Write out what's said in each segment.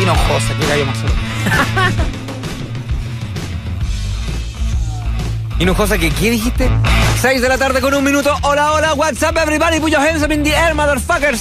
Hinojosa, qué gallo más solo. Hinojosa, ¿qué dijiste? 6 de la tarde con 1 minuto. Hola, hola, what's up everybody? Put your hands up in the air, motherfuckers.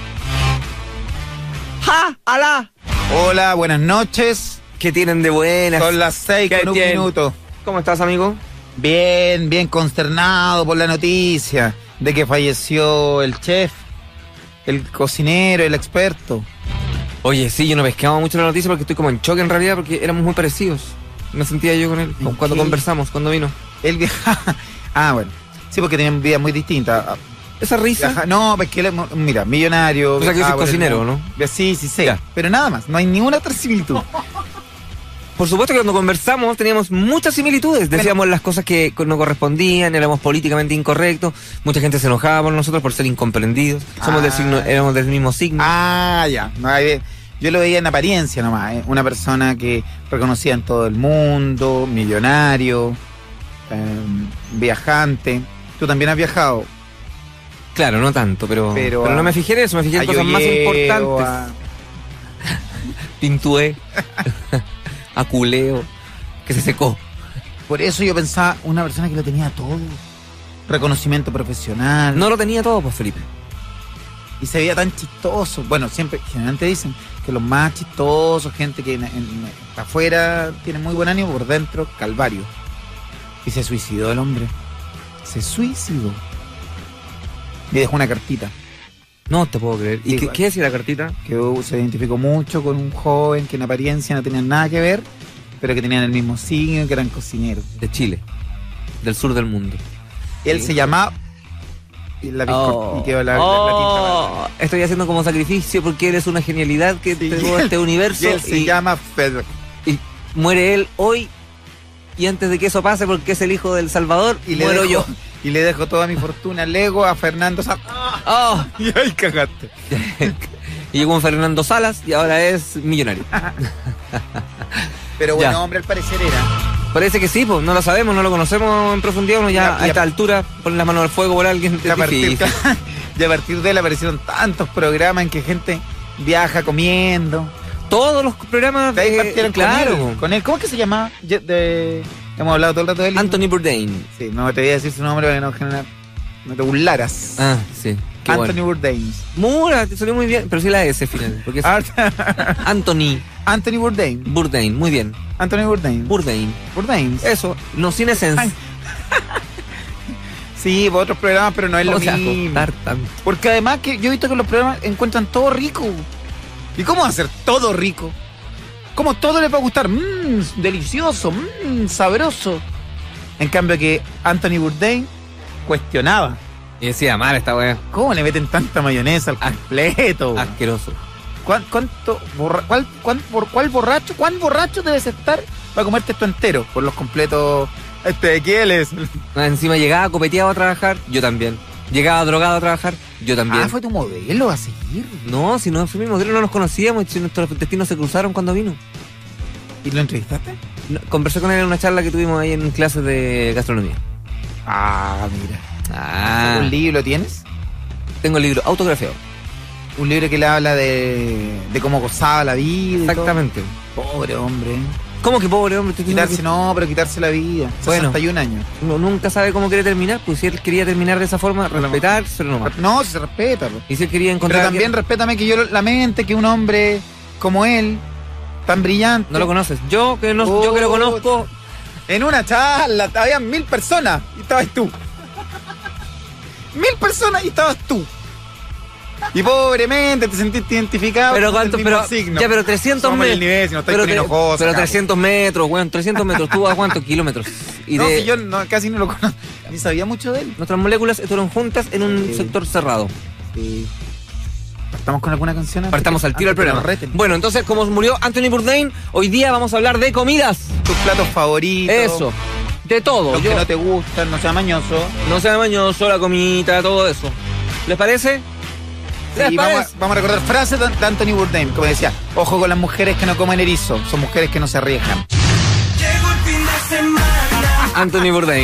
¡Ja! ¡Alá! Hola, buenas noches. ¿Qué tienen de buenas? Son las 6 con 1 minuto. ¿Cómo estás, amigo? Bien, bien consternado por la noticia de que falleció el chef, el cocinero, el experto. Oye, sí, yo no pescaba mucho la noticia porque estoy como en choque en realidad porque éramos muy parecidos. Me sentía yo con él cuando conversamos, cuando vino. Él viajaba. Ah, bueno. Sí, porque tenían vidas muy distintas. Esa risa. No, es que él, mira, millonario. O sea que yo soy cocinero, ¿no? Sí, sé. Pero nada más, no hay ninguna otra similitud. Por supuesto que cuando conversamos teníamos muchas similitudes. Decíamos las cosas que no correspondían, éramos políticamente incorrectos. Mucha gente se enojaba por nosotros por ser incomprendidos. Éramos del mismo signo. Ah, ya. Yo lo veía en apariencia nomás, ¿eh? Una persona que reconocía en todo el mundo, millonario, viajante. ¿Tú también has viajado? Claro, no tanto, pero no me fijé en eso, me fijé en cosas más importantes. Pintué, aculeo, que se secó. Por eso yo pensaba, una persona que lo tenía todo. Reconocimiento profesional. No lo tenía todo, pues, Felipe. Y se veía tan chistoso. Bueno, generalmente dicen que los más chistosos, gente que afuera tiene muy buen ánimo, por dentro, calvario. Y se suicidó el hombre. Se suicidó. Y dejó una cartita. No te puedo creer. ¿Y qué decía la cartita? Que se identificó mucho con un joven que en apariencia no tenían nada que ver, pero que tenían el mismo signo, que eran cocineros. De Chile. Del sur del mundo. Él se llamaba... Y quedó la tinta. Estoy haciendo como sacrificio porque eres una genialidad que tengo este universo. Y él se llama Fedor. Y muere él hoy. Y antes de que eso pase, porque es el hijo del Salvador, muero yo. Y le dejo toda mi fortuna Lego a Fernando Salas. Y ahí cagaste. Y llegó un Fernando Salas y ahora es millonario. Pero bueno, hombre, al parecer era. Parece que sí, pues no lo sabemos, no lo conocemos en profundidad, uno ya a esta altura pone las manos al fuego por alguien. Y a partir de él aparecieron tantos programas en que gente viaja comiendo. Todos los programas de ahí partieron claro. Con él. ¿Cómo es que se llama? Hemos hablado todo el rato de él. Anthony Bourdain. Sí, no te voy a decir su nombre para que no te burlaras. Ah, sí. Anthony Bourdain. Mura, te salió muy bien, pero sí la S final. Porque es Anthony Bourdain. Bourdain, muy bien. Anthony Bourdain. Bourdain. Eso, no sin esencia. Sí, otros programas, pero no es lo mismo. Tanto. Porque además que yo he visto que los programas encuentran todo rico. ¿Y cómo hacer todo rico? ¿Cómo todo les va a gustar? Delicioso, sabroso. En cambio que Anthony Bourdain cuestionaba. Y decía, mal esta weá. ¿Cómo le meten tanta mayonesa al completo? Asqueroso. ¿Cuál borracho debes estar para comerte esto entero? Por los completos de Kieles. Encima llegaba copeteado a trabajar, yo también. Llegaba drogado a trabajar, yo también. ¿Fue tu modelo a seguir? No, si no fue mi modelo, no nos conocíamos, si nuestros destinos se cruzaron cuando vino. ¿Y lo entrevistaste? No, conversé con él en una charla que tuvimos ahí en clases de gastronomía. Mira. ¿Un libro tienes? Tengo el libro autografiado. Un libro que le habla de cómo gozaba la vida. Exactamente. Pobre hombre. ¿Cómo que pobre hombre? Quitarse la vida. Bueno, 61 años. Uno nunca sabe cómo quiere terminar, pues si él quería terminar de esa forma, respetárselo nomás. No, si se respeta. Pues. Y si él quería encontrar... Pero también respétame que yo lamente que un hombre como él, tan brillante... No lo conoces. Yo que lo conozco... En una charla, había 1000 personas y estabas tú. 1000 personas y estabas tú. Y pobremente te sentiste identificado. Pero cuánto, signo. Ya, pero 300 metros. Nivel, si no pero 300 metros, weón, 300 metros. ¿Tú a cuántos kilómetros? Si yo casi no lo conozco. Ni sabía mucho de él. Nuestras moléculas estuvieron juntas en un sector cerrado. Sí. ¿Partamos con alguna canción? Partamos al tiro al programa. Bueno, entonces, como murió Anthony Bourdain, hoy día vamos a hablar de comidas. Tus platos favoritos. Eso. De todo. Los que no te gustan, no sea mañoso. No sea mañoso, la comida, todo eso. ¿Les parece? Sí, vamos a recordar frases de Anthony Bourdain, como decía: ojo con las mujeres que no comen erizo, son mujeres que no se arriesgan. Llegó el fin de semana. Anthony Bourdain.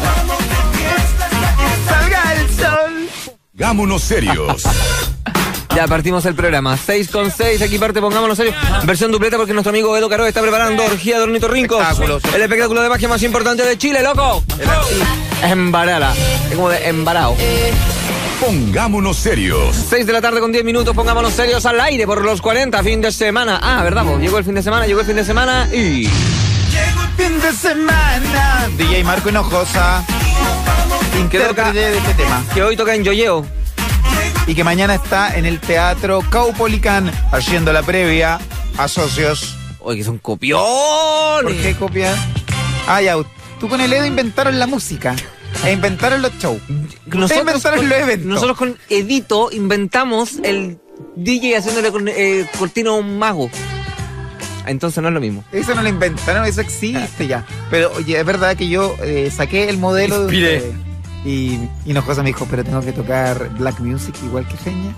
¡Salga el sol! Pongámonos serios. Ya partimos el programa. 6:06, aquí parte Pongámonos Serio. Versión dupleta porque nuestro amigo Edo Caro está preparando orgía de ornitorrincos. El espectáculo de magia más importante de Chile, loco. Embarala. Es como de embarao. Pongámonos serios. 6 de la tarde con 10 minutos, pongámonos serios al aire por los 40, fin de semana. Ah, ¿verdad? Pues llegó el fin de semana y... Llegó el fin de semana. DJ Marco Hinojosa, intérprete de este tema. Que hoy toca en Yoyeo. Y que mañana está en el Teatro Caupolicán haciendo la previa a socios. Oye, que son copiones. ¿Por qué copias? Ah, ya, tú con el Edo inventaron la música. E inventaron los shows. Ustedes inventaron los eventos. Nosotros con Edito inventamos el DJ haciéndole cortina a un mago. Entonces no es lo mismo. Eso no lo inventaron, eso existe ya. Pero oye, es verdad que yo saqué el modelo de y Hinojosa me dijo, pero tengo que tocar black music igual que Feña.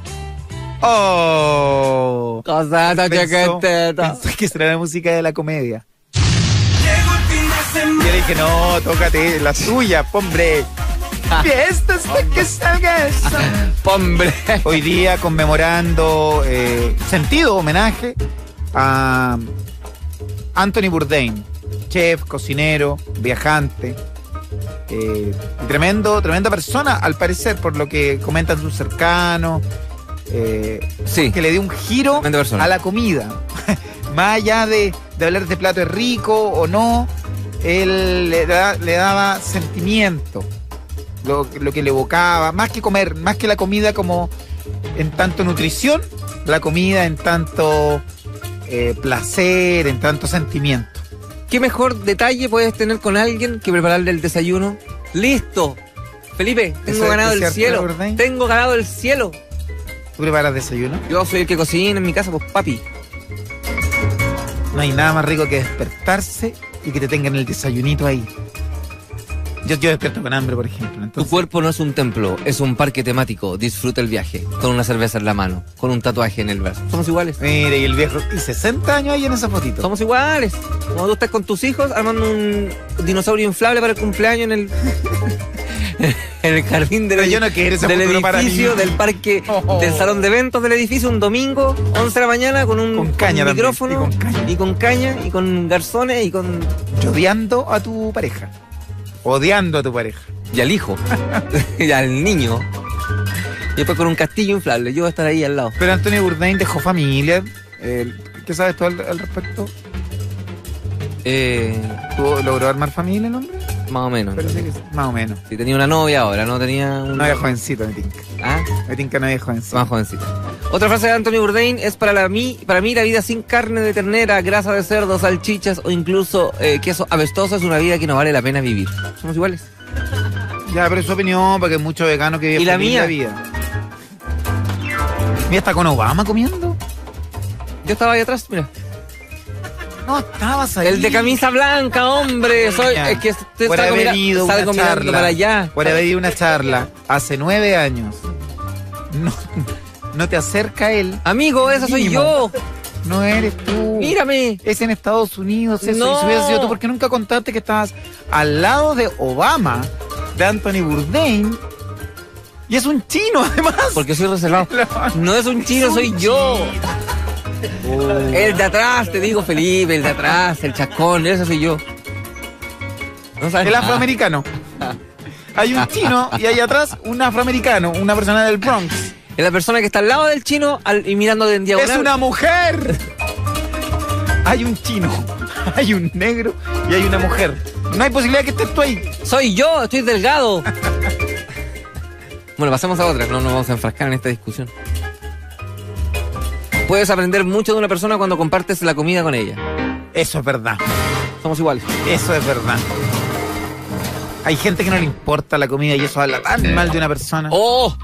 ¡Oh! Cosata chaqueteta. Pensó que será la música de la comedia. Llegó el fin de semana. Yo le dije, no, tócate la suya, hombre. Fiestas de que salgas. Hombre. Hoy día conmemorando sentido homenaje a Anthony Bourdain, chef, cocinero, viajante, y tremenda persona, al parecer, por lo que comentan sus cercanos, Sí. que le dio un giro Tremenda persona. a la comida. Más allá de hablar de este plato es rico o no, él le daba sentimiento, lo que le evocaba, más que comer, más que la comida como en tanto nutrición, la comida en tanto placer, en tanto sentimiento. ¿Qué mejor detalle puedes tener con alguien que prepararle el desayuno? ¡Listo! Felipe, tengo ¿Eso ganado es el cierto, cielo. Bourdain? Tengo ganado el cielo. ¿Tú preparas desayuno? Yo soy el que cocina en mi casa, pues papi. No hay nada más rico que despertarse y que te tengan el desayunito ahí. Yo despierto con hambre, por ejemplo. Tu Entonces, cuerpo no es un templo, es un parque temático. Disfruta el viaje, con una cerveza en la mano, con un tatuaje en el brazo. Somos iguales. mire, y el viejo, y 60 años ahí en esa fotito. Somos iguales. Cuando tú estás con tus hijos armando un dinosaurio inflable para el cumpleaños en el en el jardín del, Pero yo no quiero ese del futuro para edificio, mí. del parque, Oh. del salón de eventos del edificio, un domingo, 11 de la mañana, con un Con caña también, micrófono, y con caña, y con garzones, y con... Odiando a tu pareja. Odiando a tu pareja. y al hijo, y al niño. Y después con un castillo inflable, yo voy a estar ahí al lado. Pero Anthony Bourdain dejó familia. ¿Qué sabes tú al respecto? ¿Logró armar familia el hombre? Más o menos. Parece que sí. Más o menos. Si tenía una novia ahora, no tenía un... No había jovencito, me tinca. ¿Ah? Me tinca no había jovencito. Más jovencita. Otra frase de Anthony Bourdain es para mí la vida sin carne de ternera, grasa de cerdo, salchichas o incluso queso apestoso es una vida que no vale la pena vivir. Somos iguales. Ya, pero es su opinión, porque hay muchos veganos que viven ¿Y la feliz mía? la vida. Mira, está con Obama comiendo. Yo estaba ahí atrás, mira. No, estabas ahí. El de camisa blanca, hombre. Ya. Es que usted Por está haber ido mirando una charla, para allá. por haber ido a una charla hace 9 años. No te acerca él. Amigo, esa soy Mínimo. yo. No eres tú. Mírame. Es en Estados Unidos eso. No. Y si hubiera sido tú, ¿por qué nunca contaste que estabas al lado de Obama, de Anthony Bourdain? Y es un chino, además. Porque soy reservado. No es un chino, soy yo. El de atrás, te digo, Felipe, el de atrás, el chascón, ese soy yo. No sabes El nada. afroamericano. Hay un chino y hay atrás un afroamericano, una persona del Bronx. Es la persona que está al lado del chino y mirando en diagonal. ¡Es una mujer! Hay un chino, hay un negro y hay una mujer. No hay posibilidad que estés tú ahí. Soy yo, estoy delgado. Bueno, pasemos a otra, no nos vamos a enfrascar en esta discusión. Puedes aprender mucho de una persona cuando compartes la comida con ella. Eso es verdad. Somos iguales. Eso es verdad. Hay gente que no le importa la comida y eso habla tan mal de una persona. ¡Oh!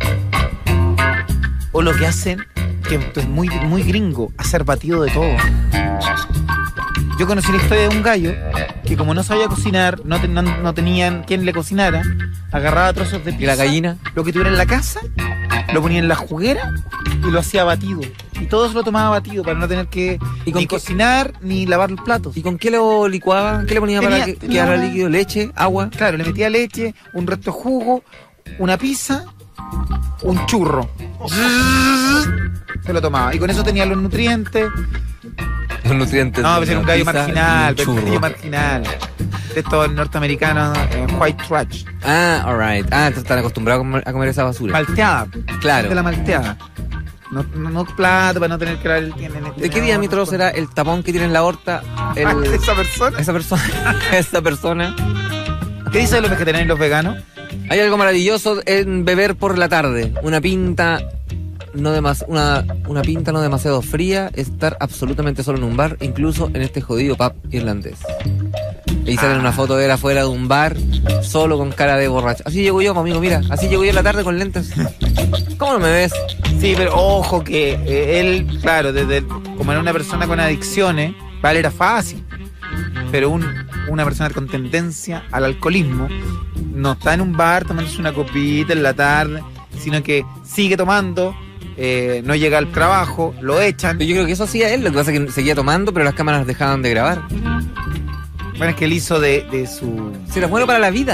O lo que hacen, que esto es muy, muy gringo, hacer batido de todo. Yo conocí la historia de un gallo que como no sabía cocinar, no tenían quien le cocinara, agarraba trozos de pizza. ¿Y la gallina? Lo que tuviera en la casa, lo ponía en la juguera y lo hacía batido. Y todo se lo tomaba batido para no tener que ¿Y con ni qué? cocinar ni lavar los platos. ¿Y con qué lo licuaba? ¿Qué le ponía para que Tenía quedara una- líquido? ¿Leche? ¿Agua? Claro, le metía leche, un resto de jugo, una pizza, un churro. Se lo tomaba. Y con eso tenía los nutrientes. Los nutrientes. No, pues era un gallo pizza marginal, y un un gallo churro. marginal. De estos norteamericanos, white trash. Ah, alright. Ah, entonces están acostumbrados a comer esa basura. Malteada. Claro. De la malteada. No plato para no tener que dar el ¿De qué diámetro será el tapón que tiene en la aorta? esa persona? Esa persona. Esa persona. ¿Qué dice de los vegetarianos y los veganos? Hay algo maravilloso en beber por la tarde. Una pinta no demasiado fría, estar absolutamente solo en un bar, incluso en este jodido pub irlandés. Y sale una foto de él afuera de un bar, solo con cara de borracho. Así llego yo, amigo, mira, así llego yo en la tarde con lentes. ¿Cómo no me ves? Sí, pero ojo que él, claro, como era una persona con adicciones, vale, era fácil. Pero una persona con tendencia al alcoholismo no está en un bar tomándose una copita en la tarde, sino que sigue tomando, no llega al trabajo, lo echan. Yo creo que eso hacía él, lo que pasa es que seguía tomando, pero las cámaras dejaban de grabar. Bueno, es que él hizo de su... Si era bueno para la vida.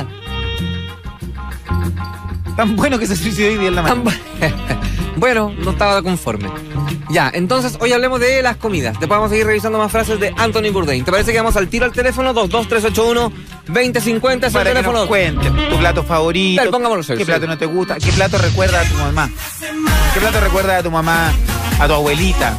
Tan bueno que se suicidó hoy día en la mañana. Bueno, no estaba conforme. Ya, entonces hoy hablemos de las comidas. Después vamos a seguir revisando más frases de Anthony Bourdain. ¿Te parece que vamos al tiro al teléfono? 22381-2050 es el Para que teléfono. nos cuentes tu plato favorito, Dale, pongámoslo, qué sí. plato no te gusta, qué plato recuerda a tu mamá, qué plato recuerda a tu mamá, a tu abuelita.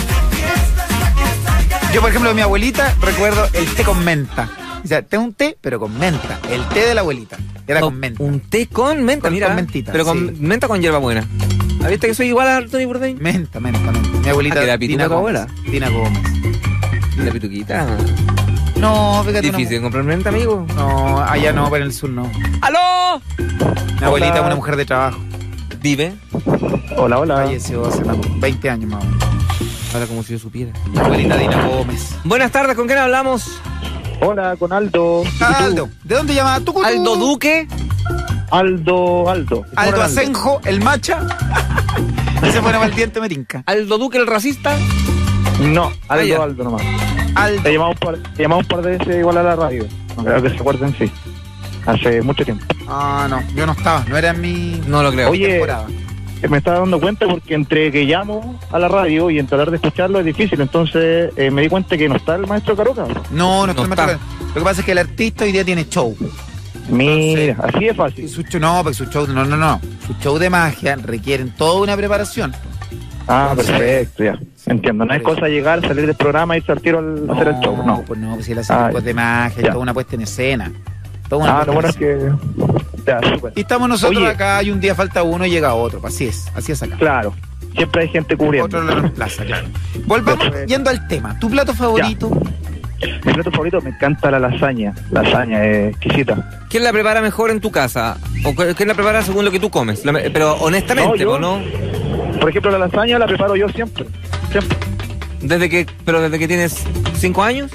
Yo, por ejemplo, de mi abuelita recuerdo el té con menta. O sea, té un té, pero con menta. El té de la abuelita era No, con menta. un té con menta, mira. Con mentita, pero con sí. menta con hierbabuena. ¿Ah, ¿Viste que soy igual a Anthony Bourdain? Menta. Mi abuelita, Ah, que era pituca Dina tu Gómez. abuela. Dina Gómez. La pituquita. No, fíjate, Difícil comprar menta, amigo. no, allá no, pero en el sur no. ¡Aló! Mi abuelita es una mujer de trabajo. Vive. Hola, hola. Falleció hace 20 años más o menos. Ahora como si yo supiera. Mi abuelita Dina Gómez. Buenas tardes, ¿con quién hablamos? Hola, con Aldo. Aldo, ¿de dónde llamas? Aldo Duque. Aldo. Aldo Aldo. Asenjo, el macha. Ese fue el diente metinca. Aldo Duque, el racista. No, ya. Aldo nomás. Aldo. Te llamamos un par de veces igual a la radio. No creo que se acuerden, sí. Hace mucho tiempo. Ah, no, yo no estaba, no era en mi No lo creo. Oye, temporada. me estaba dando cuenta porque entre que llamo a la radio y en tratar de escucharlo es difícil. Entonces me di cuenta que no está el maestro Caroca. No No está. está. Lo que pasa es que el artista hoy día tiene show. Mira, así es Y fácil. su show, no, porque su show, no. Su show de magia requieren toda una preparación. Ah, Entonces, perfecto, ya. Entiendo. No es cosa llegar, salir del programa y irse al tiro al hacer el show. No. Pues si él hace Ah, trucos de magia, y ya. toda una puesta en escena. Toda una Ah, lo puesta bueno en es escena. que. Ya, súper. Y estamos nosotros Oye. acá y un día falta uno y llega otro. Pues así es acá. Claro. Siempre hay gente cubriendo. Otro lo reemplaza, claro. Volvamos Perfecto. yendo al tema. ¿Tu plato favorito? Mi plato favorito me encanta la lasaña. Lasaña es exquisita. ¿Quién la prepara mejor en tu casa? ¿O quién la prepara según lo que tú comes? Pero honestamente, No, yo. ¿o no? Por ejemplo, la lasaña la preparo yo siempre. Siempre. Desde que tienes 5 años.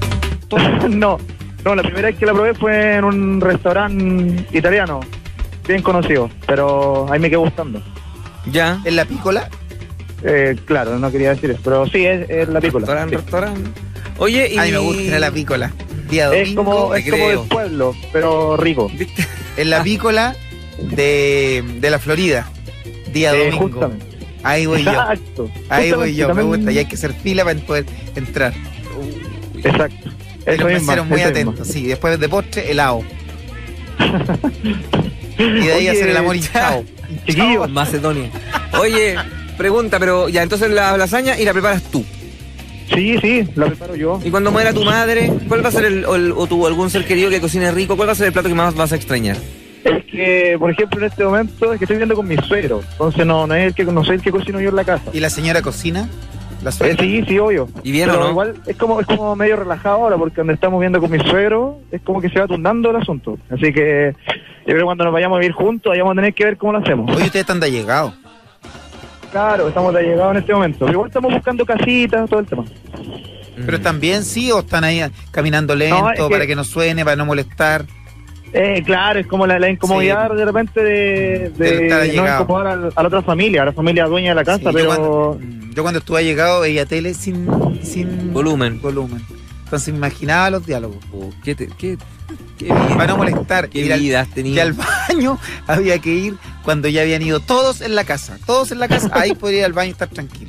No, la primera vez que la probé fue en un restaurante italiano, bien conocido, pero ahí me quedó gustando. Ya. ¿En la pícola? Claro, no quería decir eso, pero sí, es la pícola. Sí. Restaurante. Oye, y... A mí me gusta la pícola. Día Es domingo. como, te es como creo. del pueblo, pero rico. ¿Viste? En la pícola de la Florida. Día domingo. Justamente. Ahí voy yo. Exacto. Ahí voy yo, me También- gusta. Y hay que hacer fila para poder entrar. Exacto. Y Eso los mismo. meseros muy eso atentos. mismo. Sí, después de postre, helado. Y de ahí Oye, hacer el amor hinchado. Chiquillos, Macedonia. Oye, pregunta, pero ya, entonces la lasaña y la preparas tú. sí, la preparo yo. Y cuando muera tu madre, ¿cuál va a ser algún ser querido que cocine rico? ¿Cuál va a ser el plato que más vas a extrañar? Es que, por ejemplo, en este momento es que estoy viviendo con mi suegro, entonces no soy el que cocino yo en la casa. ¿Y la señora cocina? ¿La suegra? Sí, obvio. ¿Y bien Pero o no? igual es como medio relajado ahora, porque donde estamos viendo con mi suegro es como que se va turnando el asunto. Así que yo creo que cuando nos vayamos a vivir juntos, vayamos a tener que ver cómo lo hacemos. Oye, ustedes están de allegados. Claro, estamos de llegado en este momento. Pero igual estamos buscando casitas, todo el tema. ¿Pero están bien, sí, o están ahí caminando lento No, es que- para que no suene, para no molestar? Claro, es como la incomodidad Sí. de repente De de estar no allegado. incomodar a la otra familia, a la familia dueña de la casa, Sí, pero... yo cuando estuve allegado veía tele sin Volumen. Entonces me imaginaba los diálogos. Oh, ¿Qué vida? Para no molestar. ¿Qué ir al- vida has que tenido? al baño había que ir cuando ya habían ido todos en la casa, ahí podría ir al baño y estar tranquilo.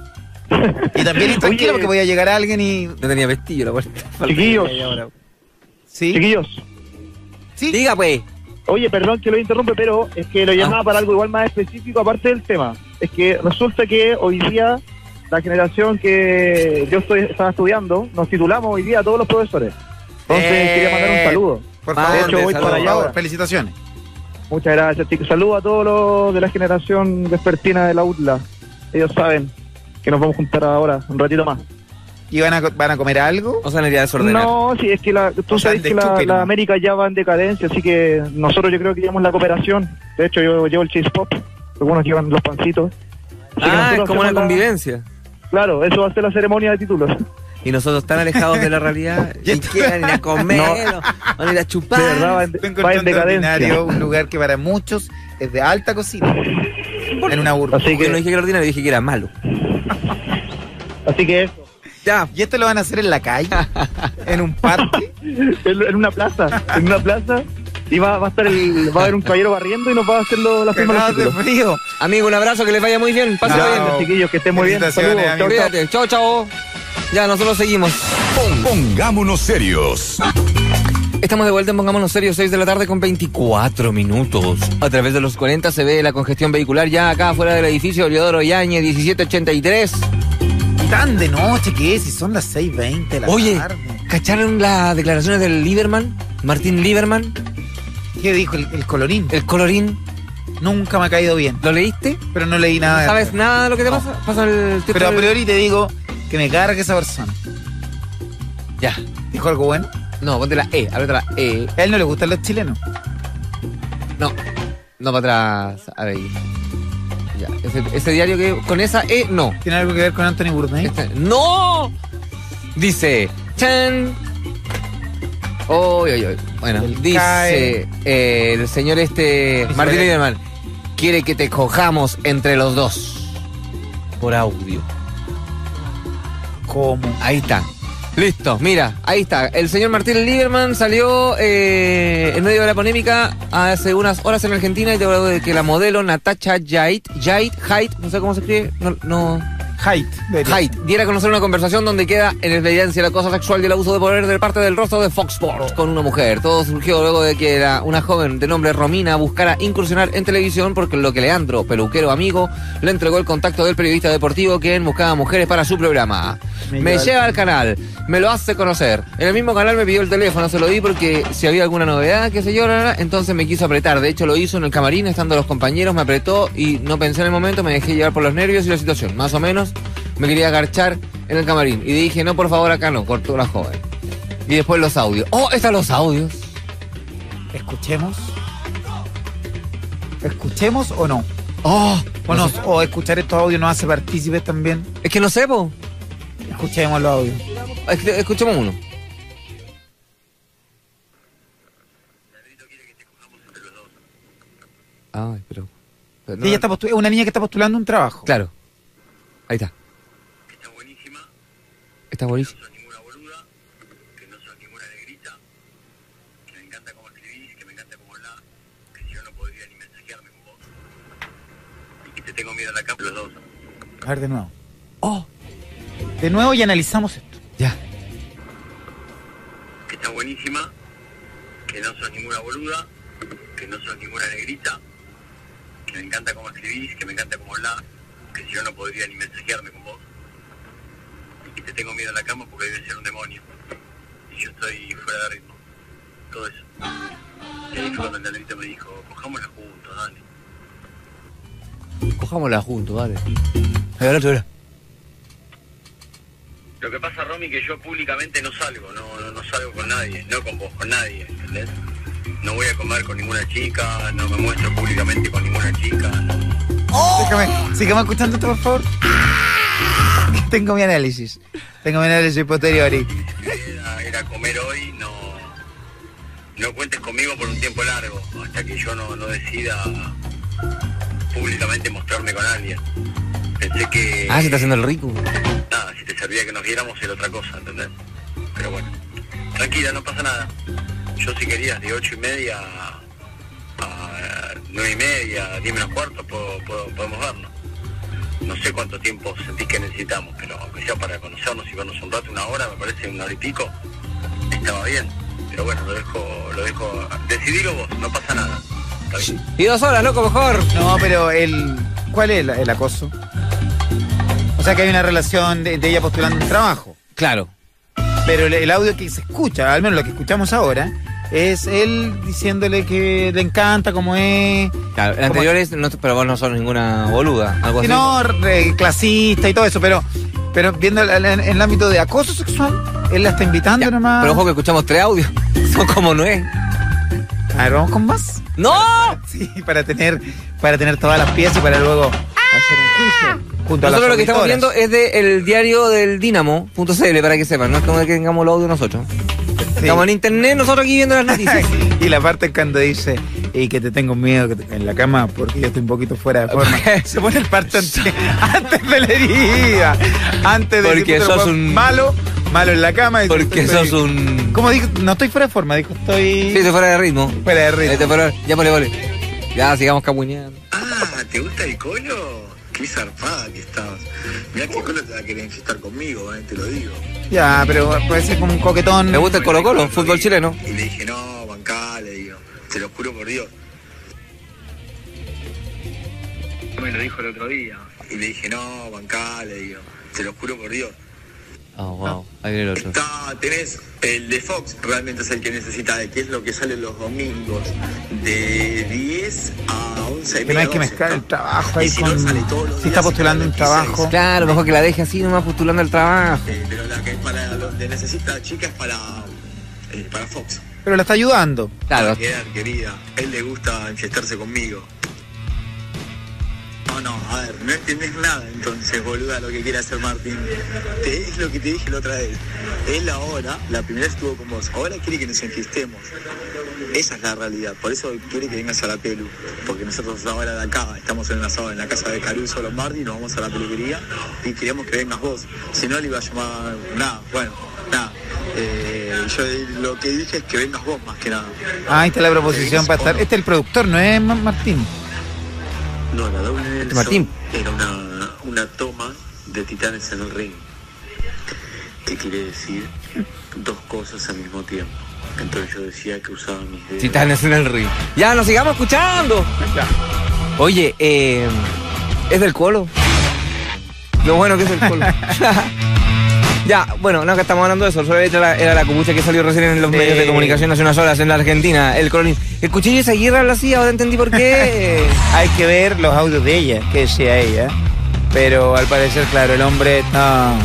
Y también intranquilo porque voy a llegar a alguien y... No tenía vestillo la puerta. Chiquillos. ¿Sí? Chiquillos. ¿Sí? Diga, pues. Oye, perdón que lo interrumpe, pero es que lo llamaba para algo igual más específico aparte del tema. Es que resulta que hoy día la generación que yo estaba estudiando, nos titulamos hoy día todos los profesores. Entonces quería mandar un saludo. Por De favor, hecho, voy para allá ahora. felicitaciones. Muchas gracias, chicos. Saludos a todos los de la generación vespertina de la UTLA. Ellos saben que nos vamos a juntar ahora, un ratito más. ¿Y van a comer algo? O sea, no iría a desordenar. No, sí, es que tú sabes que la América ya va en decadencia, así que nosotros yo creo que llevamos la cooperación. De hecho, yo llevo el cheese pop, algunos llevan los pancitos. Así que Ah, es nosotros como una hacemos convivencia. Claro, eso va a ser la ceremonia de títulos. Y nosotros tan alejados de la realidad. Y quieren ir a comer, van a ir a chupar. De verdad, Estoy va en encontrando decadencia. ordinario un lugar que para muchos es de alta cocina. En una urba. Así Porque no que, dije que era ordinario, dije que era malo. así que eso. Ya. ¿Y esto lo van a hacer en la calle? ¿En un parque? En una plaza, y va a haber un caballero barriendo y nos va a hacer las firmas Cagados de de títulos. frío. Amigo, un abrazo, que les vaya muy bien. Pásenlo No. bien. Chiquillos, que estén muy bien. Felicitaciones, Saludos. amigo. Chau, chau. Cuídate. Chao, chao. Ya, nosotros seguimos. Pongámonos serios. Estamos de vuelta en Pongámonos Serios, 6 de la tarde con 24 minutos. A través de los 40 se ve la congestión vehicular ya acá afuera del edificio Oliodoro Yañez 1783. ¿Y tan de noche que es? Si son las 6:20 de la Oye, tarde. ¿cacharon las declaraciones del Lieberman? Martín Lieberman, ¿Qué dijo el colorín? el colorín. Nunca me ha caído bien, ¿Lo leíste? pero no leí nada. de ¿Sabes eso. nada de lo que te pasa? Pasa el texto Pero a del- priori te digo que me cargue esa persona. Ya. ¿Dijo algo bueno? No, ponte la E, ábrete la E. A él no le gustan los chilenos. No, no para atrás. A ver. Ya, ese diario que con esa E, no. ¿Tiene algo que ver con Anthony Bourdain? ¡No! Dice, ¡chan! Bueno, El dice CAE. el señor Martín Lieberman, quiere que te cojamos entre los dos. Por audio. ¿Cómo? Ahí está. Listo, mira, ahí está. El señor Martín Lieberman salió en medio de la polémica hace unas horas en Argentina y te hablo de que la modelo Natasha Haidt, no sé cómo se escribe, no. Haidt. Haidt diera a conocer una conversación donde queda en evidencia el acoso sexual y el abuso de poder de parte del rostro de Fox Sports con una mujer. Todo surgió luego de que una joven de nombre Romina buscara incursionar en televisión porque lo que Leandro, peluquero amigo, le entregó el contacto del periodista deportivo quien buscaba mujeres para su programa. Me lleva al canal, me lo hace conocer. En el mismo canal me pidió el teléfono, se lo di porque si había alguna novedad, qué sé yo, entonces me quiso apretar. De hecho lo hizo en el camarín, estando los compañeros, me apretó y no pensé en el momento, me dejé llevar por los nervios y la situación. Más o menos me quería agarchar en el camarín y dije, no, por favor, acá no, cortó la joven. Y después los audios. ¡Oh, están los audios! ¿Escuchemos? ¿Escuchemos o no? ¡Oh! O, no no, sé. o escuchar estos audios nos hace partícipes también. Es que no sé, po. Escuchemos los audios. Escuchemos uno. Ay, pero no- Ella está es una niña que está postulando un trabajo. Claro. Ahí está. Está buenísima, Está buenísimo. no sos ninguna boluda, que no sos ninguna negrita, que me encanta cómo escribís, que me encanta cómo hablás, que si yo no podría ni mensajearme con vos, y que te tengo miedo a la cama los dos. A ver, de nuevo. ¡Oh! De nuevo y analizamos esto. Ya. Que está buenísima, que no sos ninguna boluda, que no sos ninguna negrita, que me encanta cómo escribís, que me encanta cómo hablás, que si yo no podría ni mensajearme con vos, y que te tengo miedo a la cama porque debe ser un demonio, y yo estoy fuera de ritmo, todo eso. Y ahí fue cuando el Leandrito me dijo, cojámosla juntos, dale. Cojámosla juntos, dale. Ahí va la otra. Lo que pasa, Romy, que yo públicamente no salgo, no salgo con nadie, no con vos, con nadie, ¿entendés? No voy a comer con ninguna chica, no me muestro públicamente con ninguna chica, no. Sigamos escuchando esto, por favor. Tengo mi análisis posteriori. Era comer hoy, no cuentes conmigo por un tiempo largo, hasta que yo no decida públicamente mostrarme con alguien. Pensé que... Ah, se está haciendo el rico. Nada, si te servía que nos viéramos era otra cosa, ¿entendés? Pero bueno, tranquila, no pasa nada. Yo si querías de 8:30 a 9:30, 10 menos cuarto, podemos vernos. No sé cuánto tiempo sentís que necesitamos, pero aunque sea para conocernos y vernos un rato, 1 hora, me parece 1 hora y pico, estaba bien. Pero bueno, lo dejo, decidilo vos, no pasa nada. Está bien. Y 2 horas, loco, mejor. No, pero ¿cuál es el acoso? O sea que hay una relación de ella postulando un trabajo. Claro. Pero el audio que se escucha, al menos lo que escuchamos ahora, es él diciéndole que le encanta como es. Claro, el anterior es, no, pero vos no sos ninguna boluda, algo así. No, clasista y todo eso, pero viendo en el ámbito de acoso sexual, él la está invitando nomás. Pero ojo que escuchamos 3 audios, son como 9. A ver, vamos con más. ¡No! Sí, para tener todas las piezas y para luego hacer un juicio. Junto a Nosotros las lo que estamos auditoras. viendo es del diario del Dinamo.cl, para que sepan, no es como que tengamos el audio nosotros. Sí. Estamos en internet, nosotros aquí viendo las noticias. Y la parte cuando dice y que te tengo miedo en la cama porque yo estoy un poquito fuera de forma. Se pone el parche antes de la herida. Antes de Porque que tú te lo sos pongas un- malo en la cama. Y Porque estoy- sos un... ¿Cómo dijo? No estoy fuera de forma, dijo, estoy Sí, estoy fuera de ritmo. fuera de ritmo. Ya, vole. Ya, sigamos capuñando. ¿Te gusta el Colo? Qué zarpada que estabas. Mirá que Colo te va a querer infestar conmigo, te lo digo. Ya, pero puede ser como un coquetón. ¿Me gusta el Colo-Colo? Fútbol chileno. Y le dije, no, bancá, le digo. Te lo juro por Dios. Me lo dijo el otro día. Y le dije, no, bancá, le digo. Te lo juro por Dios. Oh, wow. Ahí viene el otro. Tenés el de Fox, realmente es el que necesita, que es lo que sale los domingos, de 10 a 11 y Que no hay media, que 12, mezclar el ¿no? trabajo ahí Y si no, con. sale todos los Si está días, postulando un sale 26. trabajo. Claro, mejor que la deje así nomás postulando al trabajo. Pero la que es para donde necesita chica es para Fox. Pero la está ayudando. Claro. Quedar, querida. Él le gusta infestarse conmigo. No, a ver, no entendés nada entonces, boluda, lo que quiere hacer Martín. Es lo que te dije la otra vez. Él ahora, la primera vez estuvo con vos, ahora quiere que nos enfiestemos. Esa es la realidad, por eso quiere que vengas a la pelu. Porque nosotros ahora de acá estamos en un asado en la casa de Caruso Lombardi, nos vamos a la peluquería y queríamos que vengas vos. Si no le iba a llamar nada. Yo lo que dije es que vengas vos más que nada. Ah, ahí está la proposición para estar. Este es el productor, no es Martín. No, la doble Martín. era una toma de Titanes en el ring. ¿Qué quiere decir? 2 cosas al mismo tiempo. Entonces yo decía que usaba mis dedos. Titanes en el ring. Ya, nos sigamos escuchando. Oye, ¿es del Colo? Lo bueno que es el Colo. Ya, bueno, no que estamos hablando de eso, solo era la copucha que salió recién en los medios de comunicación hace unas horas en la Argentina, el colonín. Escuché yo esa guerra habla así, ahora entendí por qué. Hay que ver los audios de ella, que decía ella. Pero al parecer, claro, el hombre está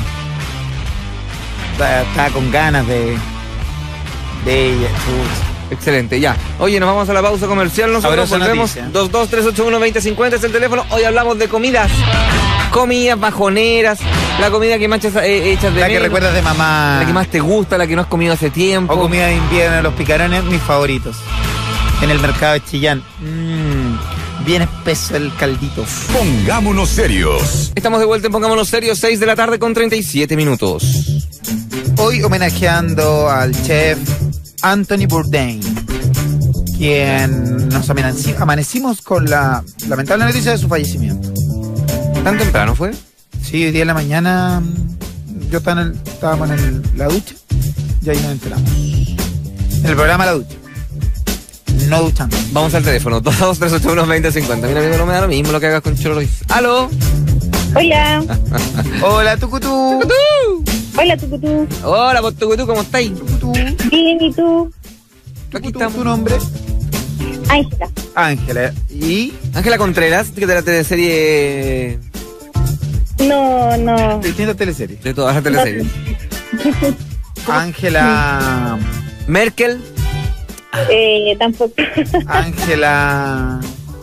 con ganas de ella. Excelente, ya. Oye, nos vamos a la pausa comercial, nosotros Sabrosa volvemos. noticia. 22-381-2050 es el teléfono. Hoy hablamos de comidas bajoneras, la comida que más echas de La que menos, recuerdas de mamá. la que más te gusta, la que no has comido hace tiempo. O comida de invierno, los picarones, mis favoritos. En el mercado de Chillán. Bien espeso el caldito. Pongámonos serios. Estamos de vuelta en Pongámonos Serios, 6 de la tarde con 37 minutos. Hoy homenajeando al chef Anthony Bourdain, quien nos amanecimos con la lamentable noticia de su fallecimiento. ¿Tan temprano fue? Sí, hoy día en la mañana estábamos en la ducha y ahí nos enteramos. En el programa La Ducha. No duchando. Vamos al teléfono, 22-381-2050. Mira, amigo, no me da lo mismo lo que hagas con Cholo Ruiz. ¡Aló! Hola, Hola, Tucutú. hola Tucutú. Hola, Tucutú, ¿cómo estáis? Tucutú. Bien, ¿y tú? Aquí ¿Tu estamos. nombre? Ángela. Ángela. ¿Y? Ángela Contreras, que de la teleserie... No. Distintas teleseries. De todas las teleseries. Ángela. Merkel. Tampoco. Ángela.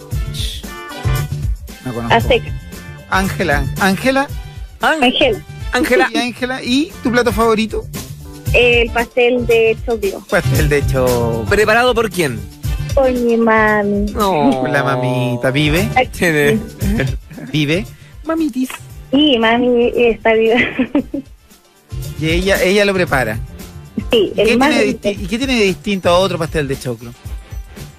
No conozco. A seca. Ángela. Ángela. Ángela. Y Ángela. ¿Y tu plato favorito? El pastel de choclo. Pastel de hecho. ¿Preparado por quién? Por mi mami. No. La mamita. ¿Vive? Tiene... ¿Vive? Mamitis. Sí, mami está viva. Y ella lo prepara. Sí, ¿Y el más qué rico. tiene de distinto a otro pastel de choclo?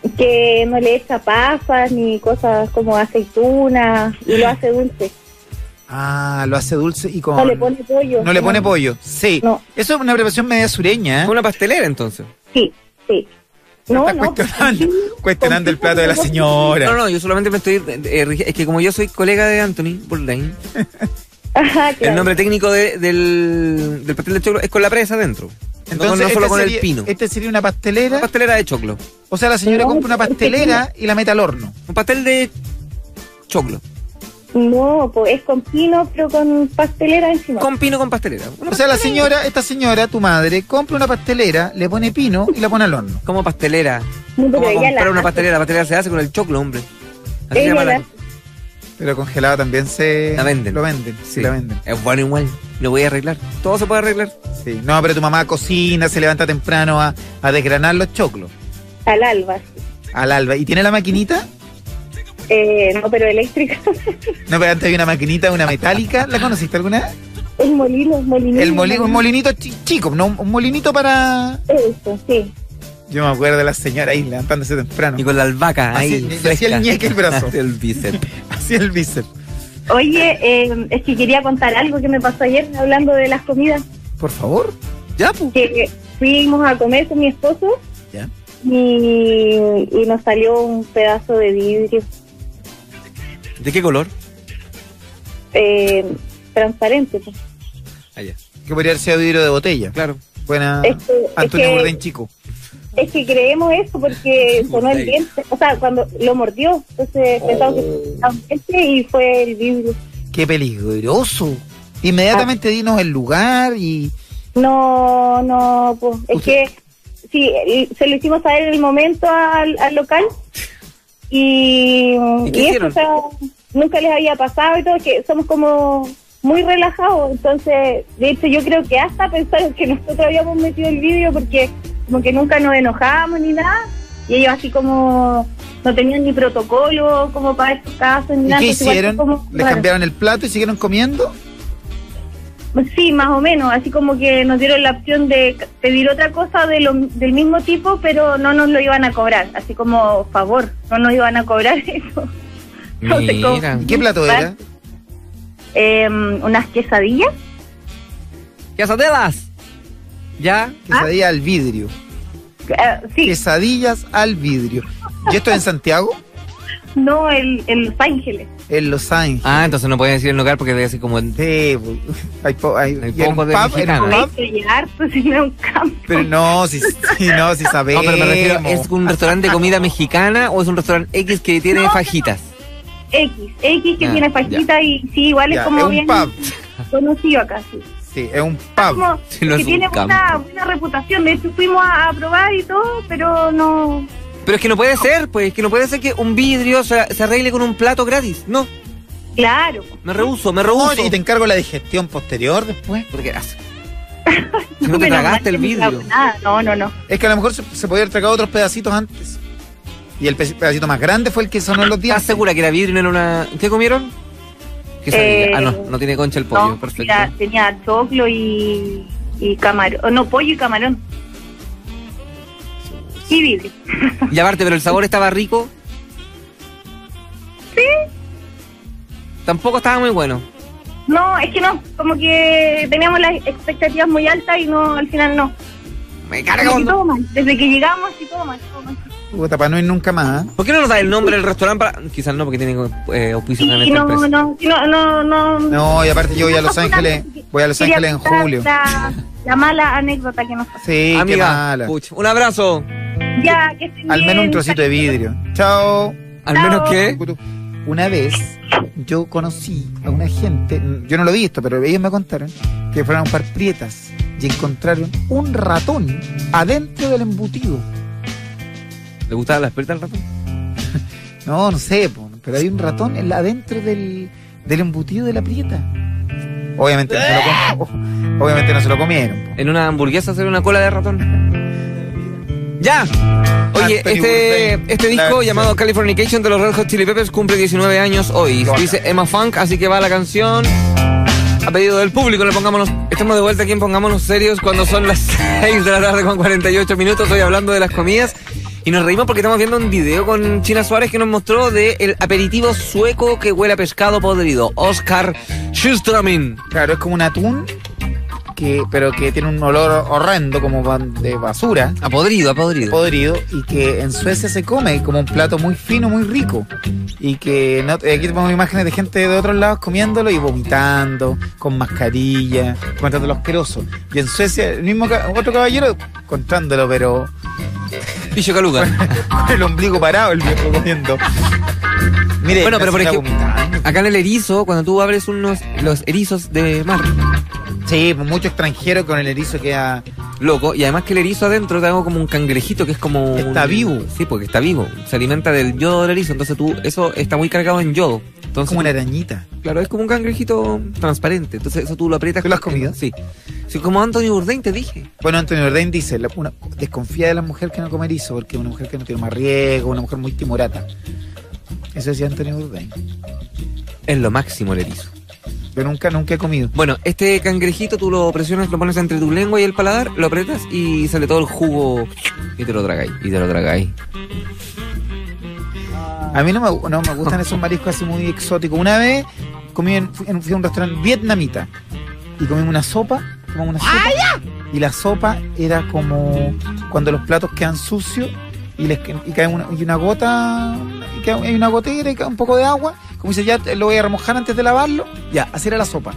Que no le echa pasas ni cosas como aceitunas y lo hace dulce. Ah, lo hace dulce y con... No le pone pollo. No le pone pollo, sí. No. Eso es una preparación media sureña, ¿eh? Una pastelera, entonces. Sí, sí. Estás cuestionando el plato de la señora. No, yo solamente me estoy... es que como yo soy colega de Anthony Bourdain, Ajá, claro. el nombre técnico del pastel de choclo es con la presa adentro. Entonces, no solo con sería, el pino. Este sería una pastelera. Pastelera de choclo. O sea, la señora No, compra una pastelera y la mete al horno. Un pastel de choclo. No, pues es con pino, pero con pastelera encima. Con pino con pastelera. O sea, esta señora, tu madre, compra una pastelera, le pone pino y la pone al horno. Como pastelera. No, pero Como ella comprar la una hace. pastelera. La pastelera se hace con el choclo, hombre. Así se Ella llama la la... hace. Pero congelada también La venden. Lo venden, sí, la venden. Es bueno igual. Lo voy a arreglar. Todo se puede arreglar. Sí. No, pero tu mamá cocina, se levanta temprano a desgranar los choclos. Al alba. Al alba. ¿Y tiene la maquinita? No, pero eléctrica. No, pero antes había una maquinita, una metálica. ¿La conociste alguna vez? El molinito. Un molinito chico, no, un molinito para... Eso, sí. Yo me acuerdo de la señora ahí levantándose temprano. Y con la albahaca Así, ahí. le fresca. hacía el ñeque el brazo. El bíceps. Así el bíceps. Oye, es que quería contar algo que me pasó ayer hablando de las comidas. Por favor. Ya, pues. Que fuimos a comer con mi esposo Ya. y nos salió un pedazo de vidrio ¿De qué color? transparente. Pues. Allá. Que podría haber sido vidrio de botella. Claro. Buena. Es que- Antonio es que- Bourdain chico. Es que creemos eso porque sonó el diente, o sea, cuando lo mordió, entonces pensamos que era un diente y fue el vidrio. Qué peligroso. Inmediatamente dinos el lugar y... No, pues es que sí, se lo hicimos saber en el momento al local y qué hicieron? eso, o sea, nunca les había pasado y todo, que somos como muy relajados, entonces de hecho yo creo que hasta pensaron que nosotros habíamos metido el vidrio porque como que nunca nos enojamos ni nada y ellos así como no tenían ni protocolo como para estos casos ni ¿Y nada. qué entonces igual hicieron? fue como ¿Les raro. cambiaron el plato y siguieron comiendo? Sí, más o menos, así como que nos dieron la opción de pedir otra cosa del mismo tipo, pero no nos lo iban a cobrar, así como favor, no nos iban a cobrar eso. Entonces, como- Mira. ¿Y qué plato era? unas quesadillas. ¡Quesadelas! ¿Ya? Quesadilla al vidrio. Sí, Quesadillas al vidrio. ¿Y esto es en Santiago? no, en Los Ángeles. En Los Ángeles. Ah, entonces no pueden decir el lugar porque debe ser como... Sí, pues, hay Hay y era poco un de pub, mexicano. era un Hay pub, que llegar, pues si no es un campo. pero no, si sabemos. No, pero me refiero, ¿es un restaurante de comida mexicana o es un restaurante X que tiene No. fajitas? X que Ah, tiene fajita y sí, igual Ya, es como es un bien pub. conocido acá, sí. Sí, es un Como pub. Sí, no que es un tiene campo. buena reputación, de hecho fuimos a probar y todo, pero no... Pero es que no puede ser, pues, que no puede ser que un vidrio se arregle con un plato gratis. No, Claro. me rehuso. No, y te encargo la digestión posterior después. ¿Por qué haces? Si no te menos mal tragaste que el no vidrio. trago nada. No. Es que a lo mejor se podía haber tragado otros pedacitos antes. Y el pedacito más grande fue el que sonó en los ¿Estás dientes. segura que era vidrio y no era una... ¿Qué comieron? Quesadilla. No tiene concha el pollo. No, Perfecto. tenía choclo y camarón. No, pollo y camarón. Y vidrio. Y aparte, pero el sabor estaba rico. Sí. Tampoco estaba muy bueno. No, es que no, como que teníamos las expectativas muy altas y no, al final no. Me carga Y cuando... todo mal. Desde que llegamos y todo mal. Puta, para no ir nunca más. ¿Eh? ¿Por qué no nos da el nombre del restaurante para...? Quizás no, porque tiene auspicios en Sí, esta empresa. no. No, y aparte yo voy a Los Ángeles. Voy a Los Quería Ángeles en contar julio. La mala anécdota que nos pasó. Sí, qué Amiga, mala. pucha, un abrazo. Ya, que estén Al menos un bien. trocito de vidrio. Chao. Al menos que... Una vez yo conocí a una gente, yo no lo vi esto, pero ellos me contaron que fueron a un par prietas y encontraron un ratón adentro del embutido. ¿Le gustaba la experta al ratón? No sé, pero hay un ratón adentro del embutido de la prieta. Obviamente no se lo, obviamente no se lo comieron. Po. En una hamburguesa hacer una cola de ratón. ¡Ya! Oye, Anthony Bourdain. este disco La- llamado Californication de los Red Hot Chili Peppers cumple 19 años hoy. Qué Dice Emma Funk, así que va la canción. A pedido del público, estamos de vuelta aquí en Pongámonos Serios cuando son las 6 de la tarde con 48 minutos. Hoy hablando de las comidas. Y nos reímos porque estamos viendo un video con China Suárez que nos mostró de el aperitivo sueco que huele a pescado podrido. Oscar Schustramin. Claro, es como un atún, pero que tiene un olor horrendo, como de basura, A podrido. podrido, y que en Suecia se come como un plato muy fino, muy rico. Y que aquí tenemos imágenes de gente de otros lados comiéndolo y vomitando, con mascarilla, comentando lo asqueroso. Y en Suecia, el mismo otro caballero contándolo, pero Picho Caluga. con el ombligo parado, el viejo comiendo. Mire, Bueno, pero por está ejemplo, vomitando. acá en el erizo, cuando tú abres los erizos de mar, Sí, mucho extranjero con el erizo queda... loco, y además que el erizo adentro te hago como un cangrejito que es como... Está vivo. Sí, porque está vivo. Se alimenta del yodo del erizo, entonces eso está muy cargado en yodo. Entonces, como una arañita. Claro, es como un cangrejito transparente. Entonces eso tú lo aprietas. ¿Tú lo has comido? Sí. Sí, como Anthony Bourdain te dije. Bueno, Antonio Bourdain dice, desconfía de la mujer que no come erizo, porque es una mujer que no tiene más riesgo, una mujer muy timorata. Eso decía Antonio Bourdain. Es lo máximo el erizo. Yo nunca he comido. Bueno, este cangrejito tú lo presionas, lo pones entre tu lengua y el paladar, lo aprietas y sale todo el jugo y te lo tragáis. A mí no me gustan esos mariscos así muy exóticos. Una vez fui a un restaurante vietnamita y comimos una sopa. Y la sopa era como cuando los platos quedan sucios y cae una gota, hay una gotera y cae un poco de agua. Como dice, ya lo voy a remojar antes de lavarlo. Ya, así era la sopa.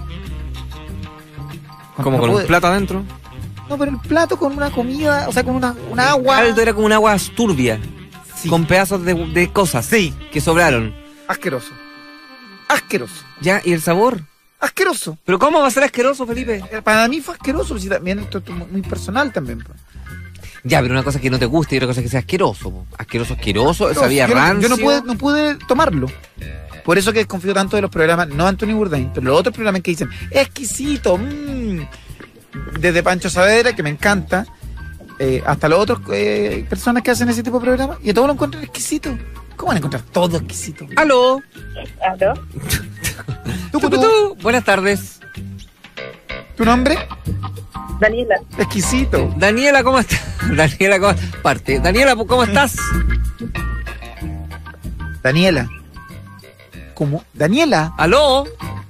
Como con un plato adentro. No, pero el plato con una comida, o sea, con una agua. El caldo era como un agua turbia, Sí. con pedazos de cosas Sí. que sobraron. Asqueroso. Ya, ¿y el sabor? Asqueroso. ¿Pero cómo va a ser asqueroso, Felipe? Para mí fue asqueroso, pero sí, también esto es muy personal también. Pues. Ya, pero una cosa que no te guste y otra cosa que sea asqueroso. Po. Asqueroso, sabía yo rancio. no pude tomarlo. Por eso que desconfío tanto de los programas, no Anthony Bourdain, pero los otros programas que dicen, exquisito, desde Pancho Saavedra, que me encanta, hasta los otros personas que hacen ese tipo de programas, y todos lo encuentran exquisito. ¿Cómo van a encontrar todo exquisito? ¡Aló! ¿Aló? Tú. Buenas tardes. ¿Tu nombre? Daniela. Exquisito. Daniela, ¿cómo estás? Daniela, ¿cómo estás? Daniela. ¿Cómo? Daniela. ¿Aló?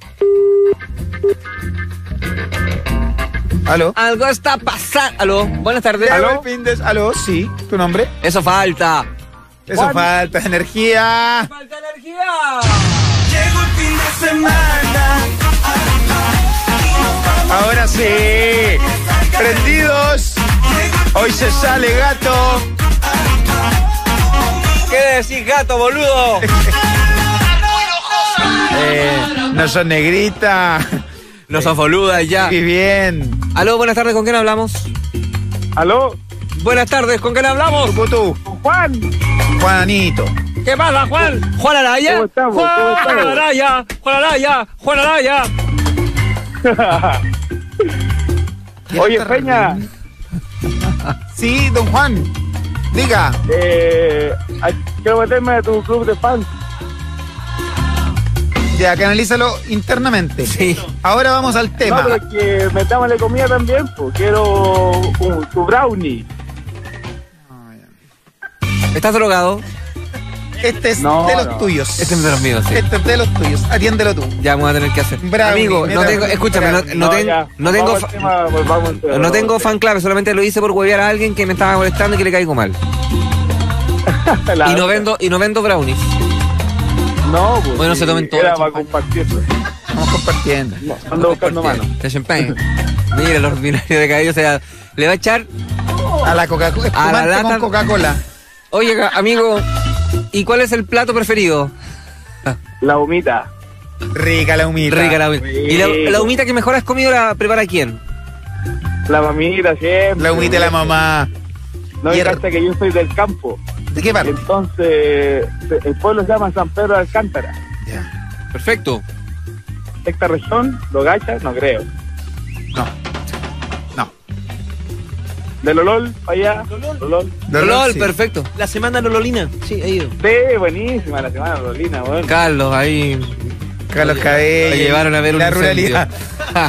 ¿Aló? Algo está pasando. ¿Aló? Buenas tardes. ¿Aló? ¿Aló? Sí. ¿Tu nombre? Eso falta. Eso falta, energía. ¡Falta energía! Llegó el fin de semana. Ahora sí. Prendidos. Hoy se sale, gato. ¿Qué decís, gato, boludo? No son negrita. No sos boluda ya. Muy bien. Aló, buenas tardes, ¿con quién hablamos? ¿Aló? Buenas tardes, ¿con quién hablamos? Tú. Juan. Juanito. ¿Qué pasa, Juan? ¿Juan Araya? ¿Cómo estamos? ¿Cómo Juan estamos? Araya, Juan Araya, Juan Araya. Oye, Peña, Sí, don Juan. Diga. quiero meterme a tu club de fans. Ya, canalízalo internamente. Sí. Ahora vamos al tema. No, pero es que metámosle comida también, pues. Quiero tu brownie. ¿Estás drogado? Este es No, de los no. tuyos. Este es de los míos, sí. Este es de los tuyos. Atiéndelo tú. Ya me voy a tener que hacer. Brownie, Amigo, no mira, tengo, escúchame, brownie. no tengo Vamos al tema, pues, vamos al tema. no tengo fan clave, solamente lo hice por huevear a alguien que me estaba molestando y que le caigo mal. Y no vendo brownies. No, pues. Bueno, se tomen todo Era el para champán. compartir. Vamos compartiendo. No, ando buscando mano. De champagne. Mira, el ordinario de cabello, o sea, le va a echar. A la Coca-Cola. A la Espumante lata. con Coca-Cola. Oye, amigo, ¿y cuál es el plato preferido? La humita. Rica la humita. Rica la humita. ¿Y la humita que mejor has comido la prepara quién? La mamita siempre. La humita de la mamá. No Y me el- encanta que yo soy del campo. ¿De qué parte? Entonces, el pueblo se llama San Pedro de Alcántara. Ya. Perfecto. Esta región, lo gachas, no creo. No. No. De Lolol, para allá. Lolol. LOL, sí. perfecto. La semana Lololina. Sí, he ido. Sí, buenísima la semana Lololina, bueno. Carlos, ahí Carlos Cabello. te llevaron a ver un la incendio. ruralidad.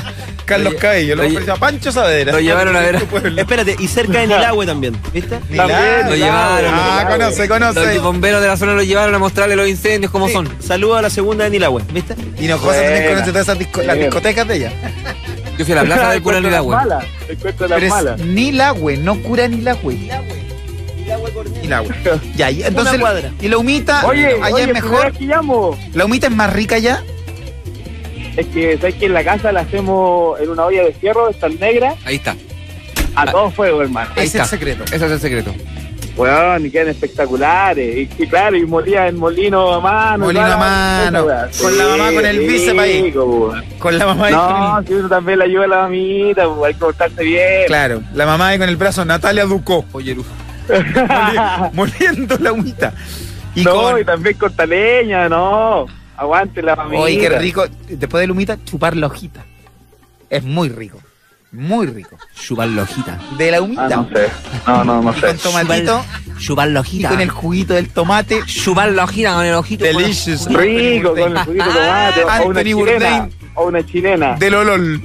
Carlos Cabello, lo ofreció a Pancho Saavedra. Lo llevaron a ver. Espérate, y cerca de Nilagüe también, ¿viste? Lo llevaron. Conoce. Los bomberos de la zona lo llevaron a mostrarle los incendios como son. Saludos a la segunda de Nilagüe, ¿viste? Y Hinojosa también conoce todas esas las discotecas de ella. Yo fui a la plaza del cura Nilagüe. Encuentro las Pero es malas. Nilagüe, no cura Nilagüe. Nilagüe. Ya, entonces. Una cuadra. Y la humita, Oye, allá es mejor. Aquí llamo. La humita es más rica allá. Es que, ¿sabes que en la casa la hacemos en una olla de fierro, de estas negras, Ahí está. a todo fuego, hermano? Ahí Es el está. secreto. Ese es el secreto. Weón, y quedan espectaculares. Y claro, y molía en molino a mano. Molino y a mano, con la mamá con el bíceps ahí. rico, weón. Con la mamá ahí. No, si uno también le ayuda a la mamita, pues, hay que portarse bien. Claro, la mamá ahí con el brazo, Natalia Ducó. Oye, Luz. Moliendo la humita. Y no, y también corta leña, no. Aguante la mamita. Oye, qué rico. Después de la humita, chupar la hojita. Es muy rico. Muy rico. Chupar la hojita. De la humita. No sé. No Y sé. con tomatito Chupar la y hojita. con el juguito del tomate. Chupar la hojita con el ojito. Delicious. Rico, con el juguito de tomate. O una Anthony chilena. Bourdain. O una chilena. Del olol.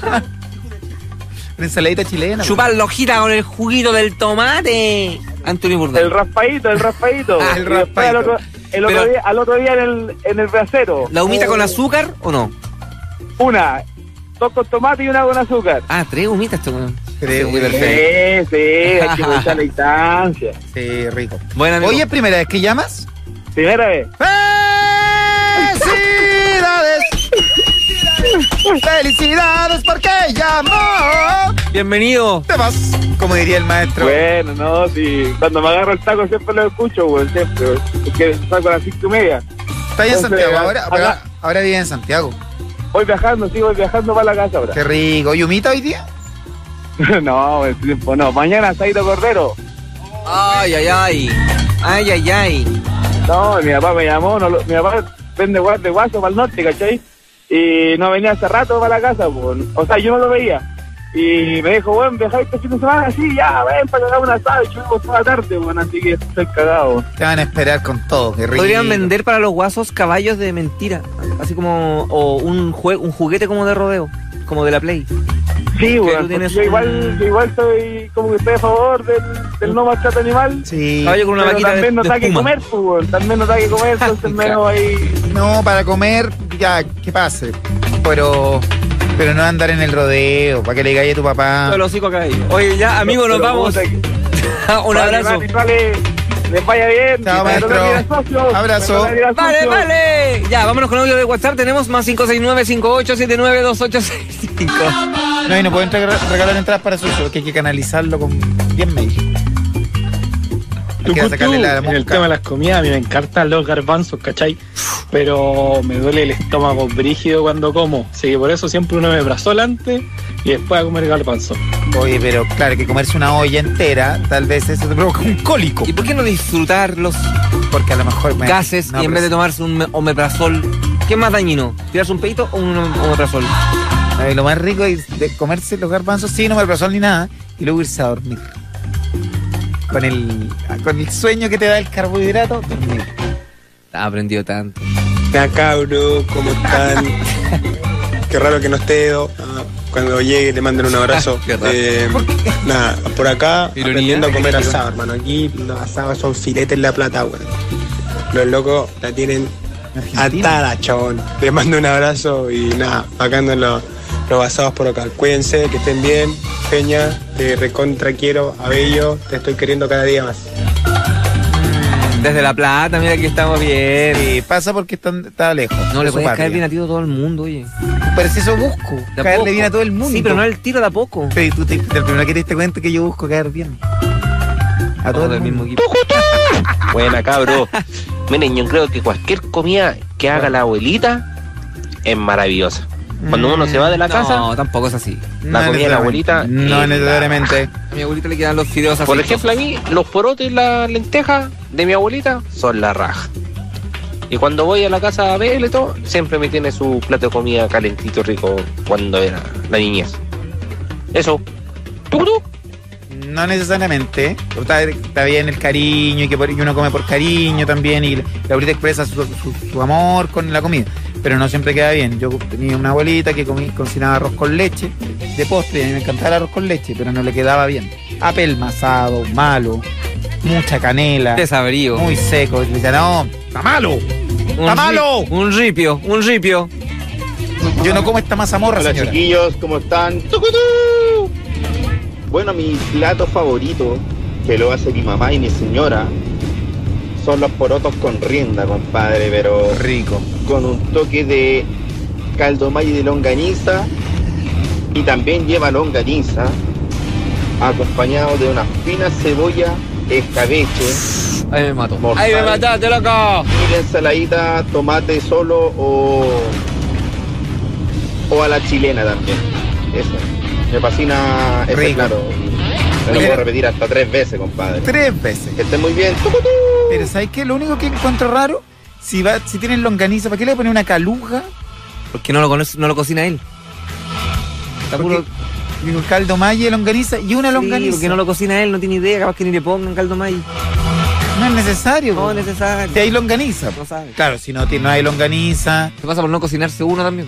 Una ensaladita chilena. Chupar la hojita con el juguito del tomate. Anthony Bourdain. El raspadito. El Y después raspadito. al otro día en el brasero. ¿La humita con azúcar o no? Una. 2 con tomate y una con azúcar. Ah, 3 humitas este weón. Creo Muy que perfecto. Sí, hay que aprovechar la instancia. Sí, rico. Bueno, amigo. Oye, ¿primera vez que llamas? Primera vez. ¡Felicidades! ¡Felicidades porque llamó! Bienvenido. Te vas, como diría el maestro. Bueno, no, sí. Cuando me agarro el taco siempre lo escucho, güey, siempre. Güey. Es que salgo a las 5:30. Está ahí en Entonces, Santiago, acá- ahora vive en Santiago. Voy viajando para la casa ahora. Qué rico. ¿Y humita hoy día? No, el tiempo no. Mañana Saito Cordero. Ay, ay, ay. Ay, ay, ay. No, mi papá me llamó, mi papá vende de guaso para el norte, ¿cachai? Y no venía hace rato para la casa, pues. O sea, yo no lo veía. Y me dijo, bueno, viajáis este fin de semana, sí, ya, ven para cagar una asado, y chuvimos toda la tarde, bueno, así que estoy cagado. Te van a esperar con todo, qué rico. Podrían vender para los guasos caballos de mentira. Así como. O un juguete como de rodeo. Como de la Play. Sí, tú bueno, tienes yo un- igual soy como que estoy a favor del no maltrato animal. Sí. Caballo con una Pero vaquita de, también no de da que espuma. comer, pues, weón. También no da que comer, entonces menos ahí. No, para comer, ya, que pase. Pero no andar en el rodeo, para que le caiga a tu papá. Todo el hocico acá ahí. Oye, ya, amigos, nos Pero, vamos. puta, Un abrazo. Vale, les vaya bien. Chao, Me maestro. toca ir al socio. Abrazo. Me toca ir al Vale, socio. vale. Ya, vámonos con audio de WhatsApp. Tenemos más 569-5879-2865. No, y no pueden regalar entradas para su show, que hay que canalizarlo con 10 mails. Hay que sacarle la En el mosca. tema de las comidas, a mí me encantan los garbanzos, ¿cachai? Pero me duele el estómago brígido cuando como. Así que por eso siempre uno me brazol antes y después a comer garbanzos. Oye, pero claro, que comerse una olla entera, tal vez eso te provoca un cólico. ¿Y por qué no disfrutar los Porque a lo mejor... gases no, y en pero vez de tomarse un omeprazol? ¿Qué es más dañino? ¿Tirarse un peito o un omeprazol? lo más rico es de comerse los garbanzos sin omeprazol ni nada y luego irse a dormir. Con el sueño que te da el carbohidrato, dormir. Ha aprendido tanto. Ya cabros, ¿cómo están? Qué raro que no esté Edo. Cuando llegue le manden un abrazo. Qué raro. Nada, por acá Ironía. aprendiendo a comer asado, hermano. Aquí los asados son filetes en La Plata, weón. Los locos la tienen Argentina. atada, chabón. Les mando un abrazo y nada, bacando los asados por acá. Cuídense, que estén bien. Peña, te recontra quiero, Abello, te estoy queriendo cada día más. Desde La Plata, mira que estamos bien. Sí, pasa porque está lejos. No de le su puedes patria. caer bien a ti a todo el mundo, oye. Pero si eso busco, De a caerle poco. bien a todo el mundo. Sí, pero no al tiro de a poco. Pero tú el primero que te diste cuenta que yo busco caer bien. A todo Todos el del mundo. mismo equipo. Buena, cabro. Miren, yo creo que cualquier comida que haga la abuelita es maravillosa. Cuando uno se va de la casa, No, tampoco es así. la comida de la abuelita. No es necesariamente. A mi abuelita le quedan los fideos así. Por ejemplo, a mí, los porotes y las lentejas de mi abuelita son la raja. Y cuando voy a la casa a verle todo, siempre me tiene su plato de comida calentito, rico, cuando era la niñez. Eso. ¡Tucutú! No necesariamente. Está bien el cariño y que uno come por cariño también y la abuelita expresa su amor con la comida. pero no siempre queda bien. Yo tenía una abuelita que cocinaba arroz con leche de postre, y a mí me encantaba el arroz con leche, pero no le quedaba bien. Apelmazado, malo, mucha canela, Desabrío. muy seco. Y le decía, no, está malo, está malo. Un ripio. Yo no como esta mazamorra, Hola señora. chiquillos, ¿cómo están? ¡Tucutú! Bueno, mi plato favorito, que lo hace mi mamá y mi señora, son los porotos con rienda, compadre, pero rico, con un toque de caldo mayo y de longaniza, y también lleva longaniza, acompañado de una fina cebolla, escabeche. Ahí me mato. Mortal. Ahí me mataste, loco. Y la ensaladita, tomate solo o a la chilena también. Eso. Me fascina ese Rico. plato. Me lo puedo repetir hasta 3 veces, compadre. 3 veces. Que estén muy bien. Pero ¿sabes qué? Lo único que encuentro raro, si tienen longaniza, ¿para qué le ponen una caluga? Porque no lo cocina él. Está puro... Digo, caldo mayo de longaniza y una longaniza. Porque no lo cocina él, no tiene idea, capaz que ni le pongan caldo mayo. No es necesario. No es necesario. Si hay longaniza. No sabe. Claro, si no hay longaniza. Se pasa por no cocinarse uno también.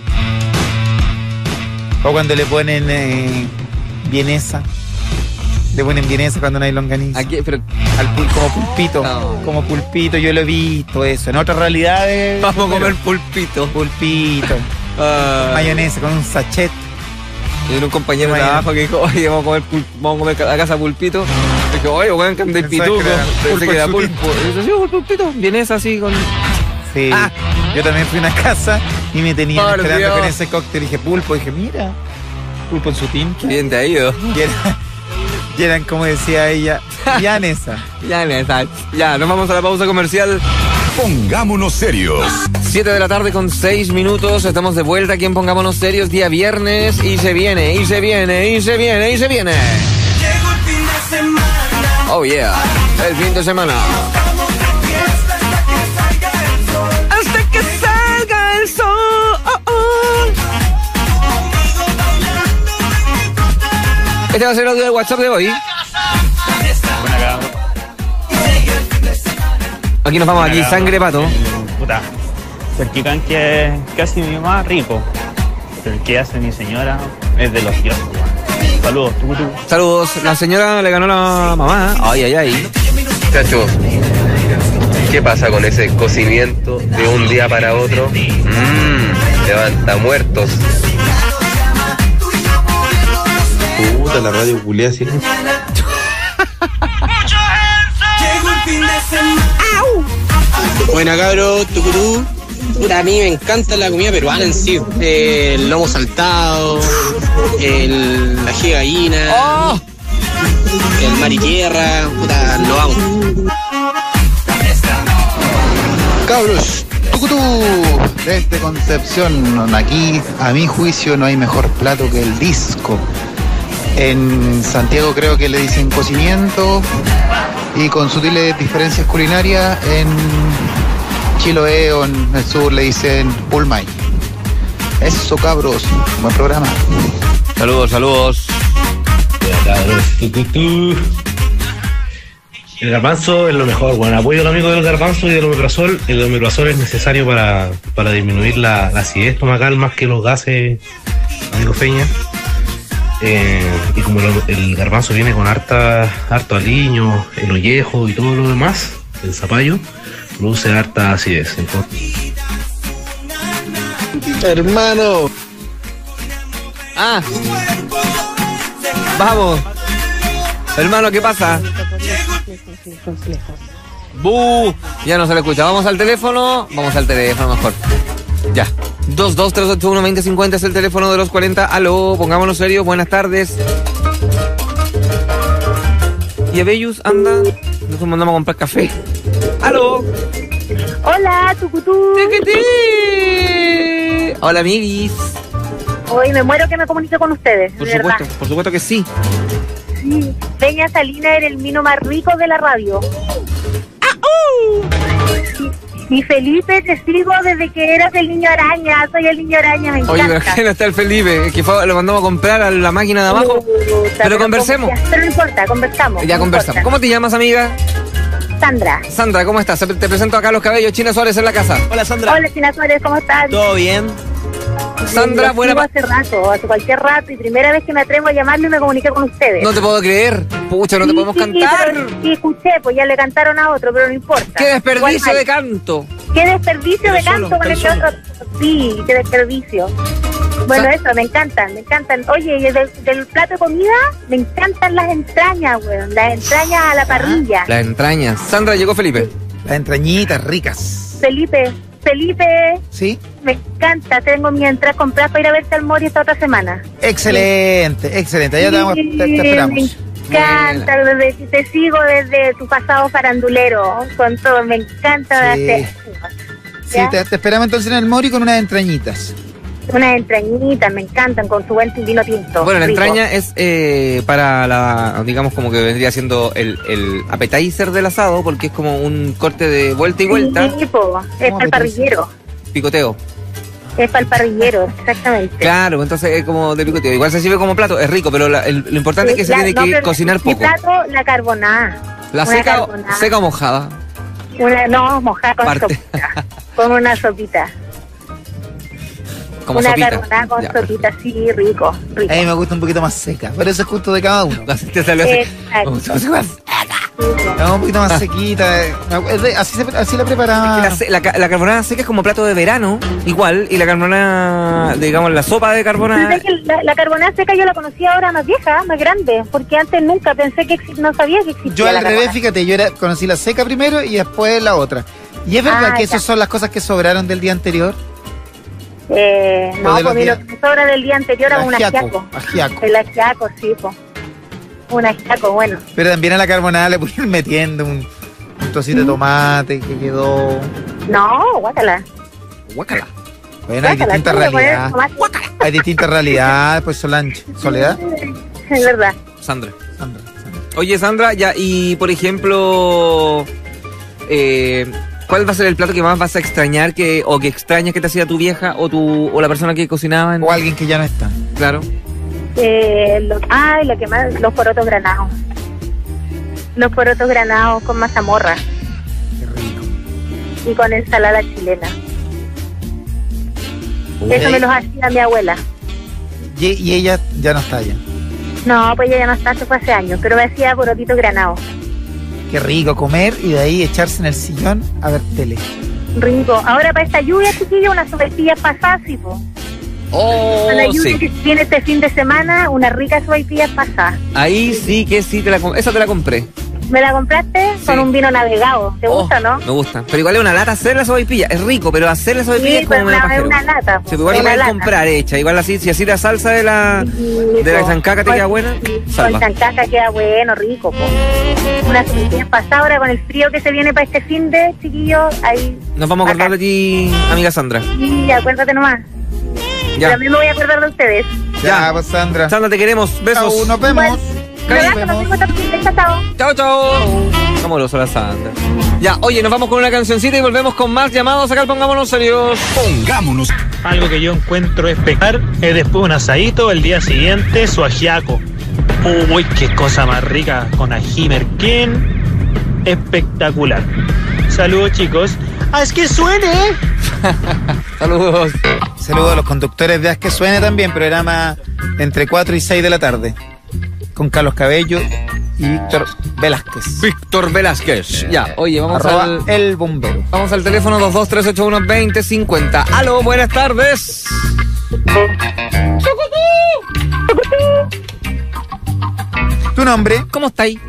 O cuando le ponen vienesa. Le ponen vienesa cuando no hay longaniza. Aquí, pero... como pulpito. No. Como pulpito, yo lo he visto eso. En otras realidades. Vamos a comer pulpito. Pulpito. Mayonesa con un sachet. Y un compañero de trabajo que dijo, oye, vamos a comer a casa pulpito. Y dije, oye, weón, que ande el pituco. Pensé que era pulpo. Y dice, sí, pulpito. Vienes así con... Sí. Yo también fui a una casa y me tenían Por esperando Dios. con ese cóctel. Dije, pulpo. Dije, mira, pulpo en su tinta. Bien te ha ido. Y eran, como decía ella, llanesa. Ya, nos vamos a la pausa comercial. Pongámonos serios. 7 de la tarde con 6 minutos. Estamos de vuelta aquí en Pongámonos Serios, día viernes. Y se viene. Llegó el fin de semana. Oh yeah, el fin de semana. Hasta que salga el sol. Este va a ser el audio de WhatsApp de hoy. Aquí nos vamos, aquí sangre pato. Puta, el que hace mi mamá rico. El que hace mi señora es de los dioses. Saludos, Saludos, la señora le ganó a la mamá. Ay. Muchachos, ¿qué pasa con ese cocimiento de un día para otro? Levanta muertos. Puta, la radio culia así. Llegó el fin de semana. Buena cabros, tucutú. Puta, a mí me encanta la comida peruana en sí. El lomo saltado, la ají de gallina, el mar y tierra, puta, lo amo. Cabros, tucutú, desde Concepción, aquí a mi juicio no hay mejor plato que el disco. En Santiago creo que le dicen cocimiento y con sutiles diferencias culinarias en Chiloé o en el sur le dicen pulmay. Eso, cabros, buen programa. Saludos. Cabros, el garbanzo es lo mejor, bueno, apoyo al amigo del garbanzo y del omeprazol. El omeprazol es necesario para disminuir la acidez estomacal más que los gases, amigo Feña. Y como el garbanzo viene con harto aliño, el ollejo y todo lo demás, el zapallo, produce harta acidez. Entonces... Hermano. Vamos. Hermano, ¿qué pasa? ¡Bu! Ya no se le escucha. Vamos al teléfono mejor. Ya. 22-381-2050 es el teléfono de los 40. Aló, pongámonos serios. Buenas tardes. ¿Y Abellus anda? Nosotros mandamos a comprar café. ¡Aló! Hola, tucutú. Hola, amiguis. Hoy me muero que me comunique con ustedes, Por de supuesto, verdad. por supuesto que sí. Sí, Peña Salina era el mino más rico de la radio. Y Felipe, te sigo desde que eras el niño araña. Soy el niño araña, me Oye, encanta. pero ¿quién está el Felipe? Que lo mandamos a comprar a la máquina de abajo. Pero conversemos. Pero no importa, conversamos. Ya no conversamos. importa. ¿Cómo te llamas, amiga? Sandra. Sandra, ¿cómo estás? Te presento acá a los cabellos. China Suárez en la casa. Hola, Sandra. Hola, China Suárez, ¿cómo estás? ¿Todo bien? Sandra, buena... hace cualquier rato, y primera vez que me atrevo a llamarle y me comuniqué con ustedes. No te puedo creer. Pucha, no te podemos cantar. Sí, escuché, pues ya le cantaron a otro, pero no importa. ¡Qué desperdicio de canto! ¡Qué desperdicio de canto con este otro! Sí, qué desperdicio. Bueno, eso, me encantan. Oye, y del plato de comida, me encantan las entrañas, weón. Las entrañas a la parrilla. Las entrañas. Sandra, llegó Felipe. Las entrañitas ricas. Felipe. ¿Sí? Me encanta. Tengo mi entrada comprada para ir a verte al Mori esta otra semana. Excelente. Allá te esperamos. Me encanta. Te sigo desde tu pasado farandulero. Con todo, me encanta. Sí, te esperamos entonces en el Mori con unas entrañitas. Unas entrañitas, me encantan, con su buen vino tinto. Bueno, la rico. entraña es para la, digamos, como que vendría siendo el appetizer del asado, porque es como un corte de vuelta y vuelta. Sí, es para el parrillero. Picoteo. Es para el parrillero, exactamente. Claro, entonces es como de picoteo. Igual se sirve como plato, es rico, pero lo importante es que se tiene que cocinar poco. Mi plato, la carbonada. ¿La seca o mojada? Mojada con sopita. Con una sopita. Como una sopita. Carbonada con sopita, sí, rico. A mí me gusta un poquito más seca, pero eso es justo de cada uno. Te salió así. Un poquito más sequita. Así la preparaba. La carbonada seca es como plato de verano, igual, y la carbonada, digamos, la sopa de carbonada. La carbonada seca yo la conocí ahora más vieja, más grande, porque antes nunca pensé que no sabía que existía. Yo al revés, fíjate, conocí la seca primero y después la otra. ¿Y es verdad que esas son las cosas que sobraron del día anterior? No, pues lo que sobra del día anterior a un ajiaco. El ajiaco, sí, pues. Un ajiaco, bueno. Pero también a la carbonada le pueden ir metiendo un trocito de tomate que quedó. No, guácala. Bueno, hay distintas realidades. Hay distintas realidades, pues Solange. ¿Soledad? Es verdad. Sandra. Oye, Sandra, ya, y por ejemplo, ¿cuál va a ser el plato que más vas a extrañar o que extrañas que te hacía tu vieja o la persona que cocinaba? O alguien que ya no está. Claro. Lo que más, los porotos granados. Los porotos granados con mazamorra. Qué rico. Y con ensalada chilena. Eso me los hacía mi abuela. Y ella ya no está allá. No, pues ella ya no está, se fue hace años, pero me hacía porotitos granados. Qué rico comer y de ahí echarse en el sillón a ver tele. Rico. Ahora para esta lluvia, chiquillo, unas sopaipillas pasadas, sí, po. Oh, para la lluvia sí. que viene este fin de semana, unas ricas sopaipillas pasadas. Ahí sí que sí, esa te la compré. ¿Me la compraste? Sí. Con un vino navegado. ¿Te gusta, no? Me gusta. Pero igual es una lata hacer la sopaipilla. Es rico, pero hacer la sopaipilla es como medio pajero. Es una lata. Sí, igual la puedes comprar hecha. Igual así, si así la salsa de la chancaca te queda buena. Con chancaca queda bueno, rico, po. Unas sopaipillas pasadas ahora con el frío que se viene para este fin de, chiquillos. Ahí. Nos vamos a acordar de ti, amiga Sandra. Sí, acuérdate nomás. Ya. También me voy a acordar de ustedes. Ya, pues Sandra. Sandra, te queremos. Besos. Nos vemos. Chao. Amoroso la Sandra. Ya, oye, nos vamos con una cancioncita y volvemos con más llamados acá al Pongámonos Serios. Pongámonos. Algo que yo encuentro espectacular es después un asadito, el día siguiente su ajiaco. Uy, qué cosa más rica con ají merquén. Espectacular. Saludos, chicos. ¡Haz que suene! Saludos. Saludos a los conductores de Haz que suene también, programa entre 4 y 6 de la tarde. Con Carlos Cabello y Víctor Velázquez. Ya, oye, vamos el bombero. Vamos al teléfono 223812050. Aló, buenas tardes. ¿Tu nombre? ¿Cómo está ahí?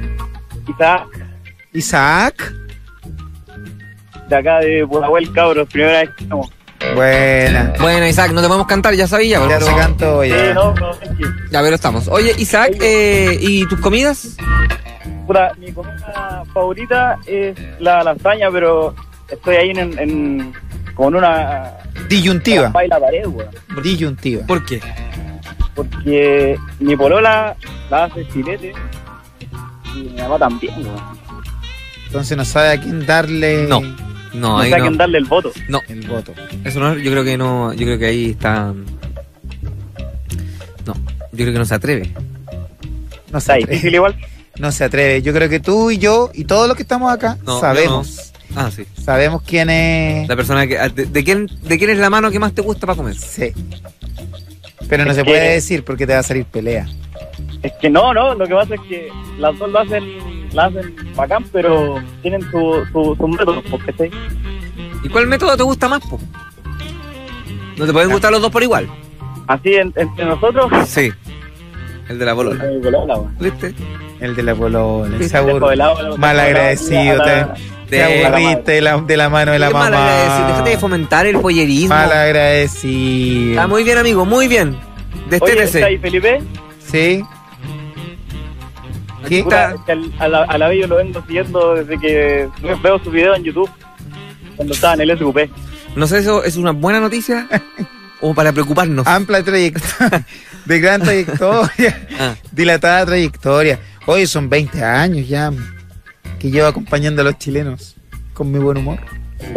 Isaac. De acá de Pudahuel, cabros, primera vez que estamos. Buena, Isaac, no te podemos cantar, ya sabía. Ya se cantó, ya. Ya, pero estamos. Oye, Isaac, ¿y tus comidas? Puta, mi comida favorita es la lasaña, pero estoy ahí con una disyuntiva. Baila pared, weón. Disyuntiva. ¿Por qué? Porque mi polola la hace filete y mi mamá también, weón. Entonces no sabe a quién darle. No sé a quién darle el voto. No. El voto. Eso no, yo creo que no, yo creo que ahí está. No, yo creo que no se atreve. No sé, difícil igual. no se atreve. Yo creo que tú y yo y todos los que estamos acá No, sabemos. yo no. Ah, sí. Sabemos quién es. La persona que. ¿De quién es la mano que más te gusta para comer? Sí. Pero no Es se que- puede decir porque te va a salir pelea. Es que no, lo que pasa es que las dos la hacen bacán, pero tienen sus métodos, porque sí. ¿Y cuál método te gusta más, po? ¿No te pueden gustar los dos por igual? Así entre nosotros. Sí. El de la polola. ¿Viste? El de la polola. Sí, Se aburre. dejo de lado, Mal agradecido. Te aburriste de la mano de la Qué mal mamá. agradecido. Déjate de fomentar el pollerismo. Mal agradecido. Está muy bien, amigo, muy bien. Oye, Destétese. ¿está ahí Felipe? Sí. ¿Qué? Puta, es que a la Bello lo vengo siguiendo desde que veo su video en YouTube, cuando estaba en el SQP. No sé, ¿eso es una buena noticia o para preocuparnos? Amplia trayectoria. De gran trayectoria. Ah. Dilatada trayectoria. Hoy son 20 años ya que llevo acompañando a los chilenos con mi buen humor.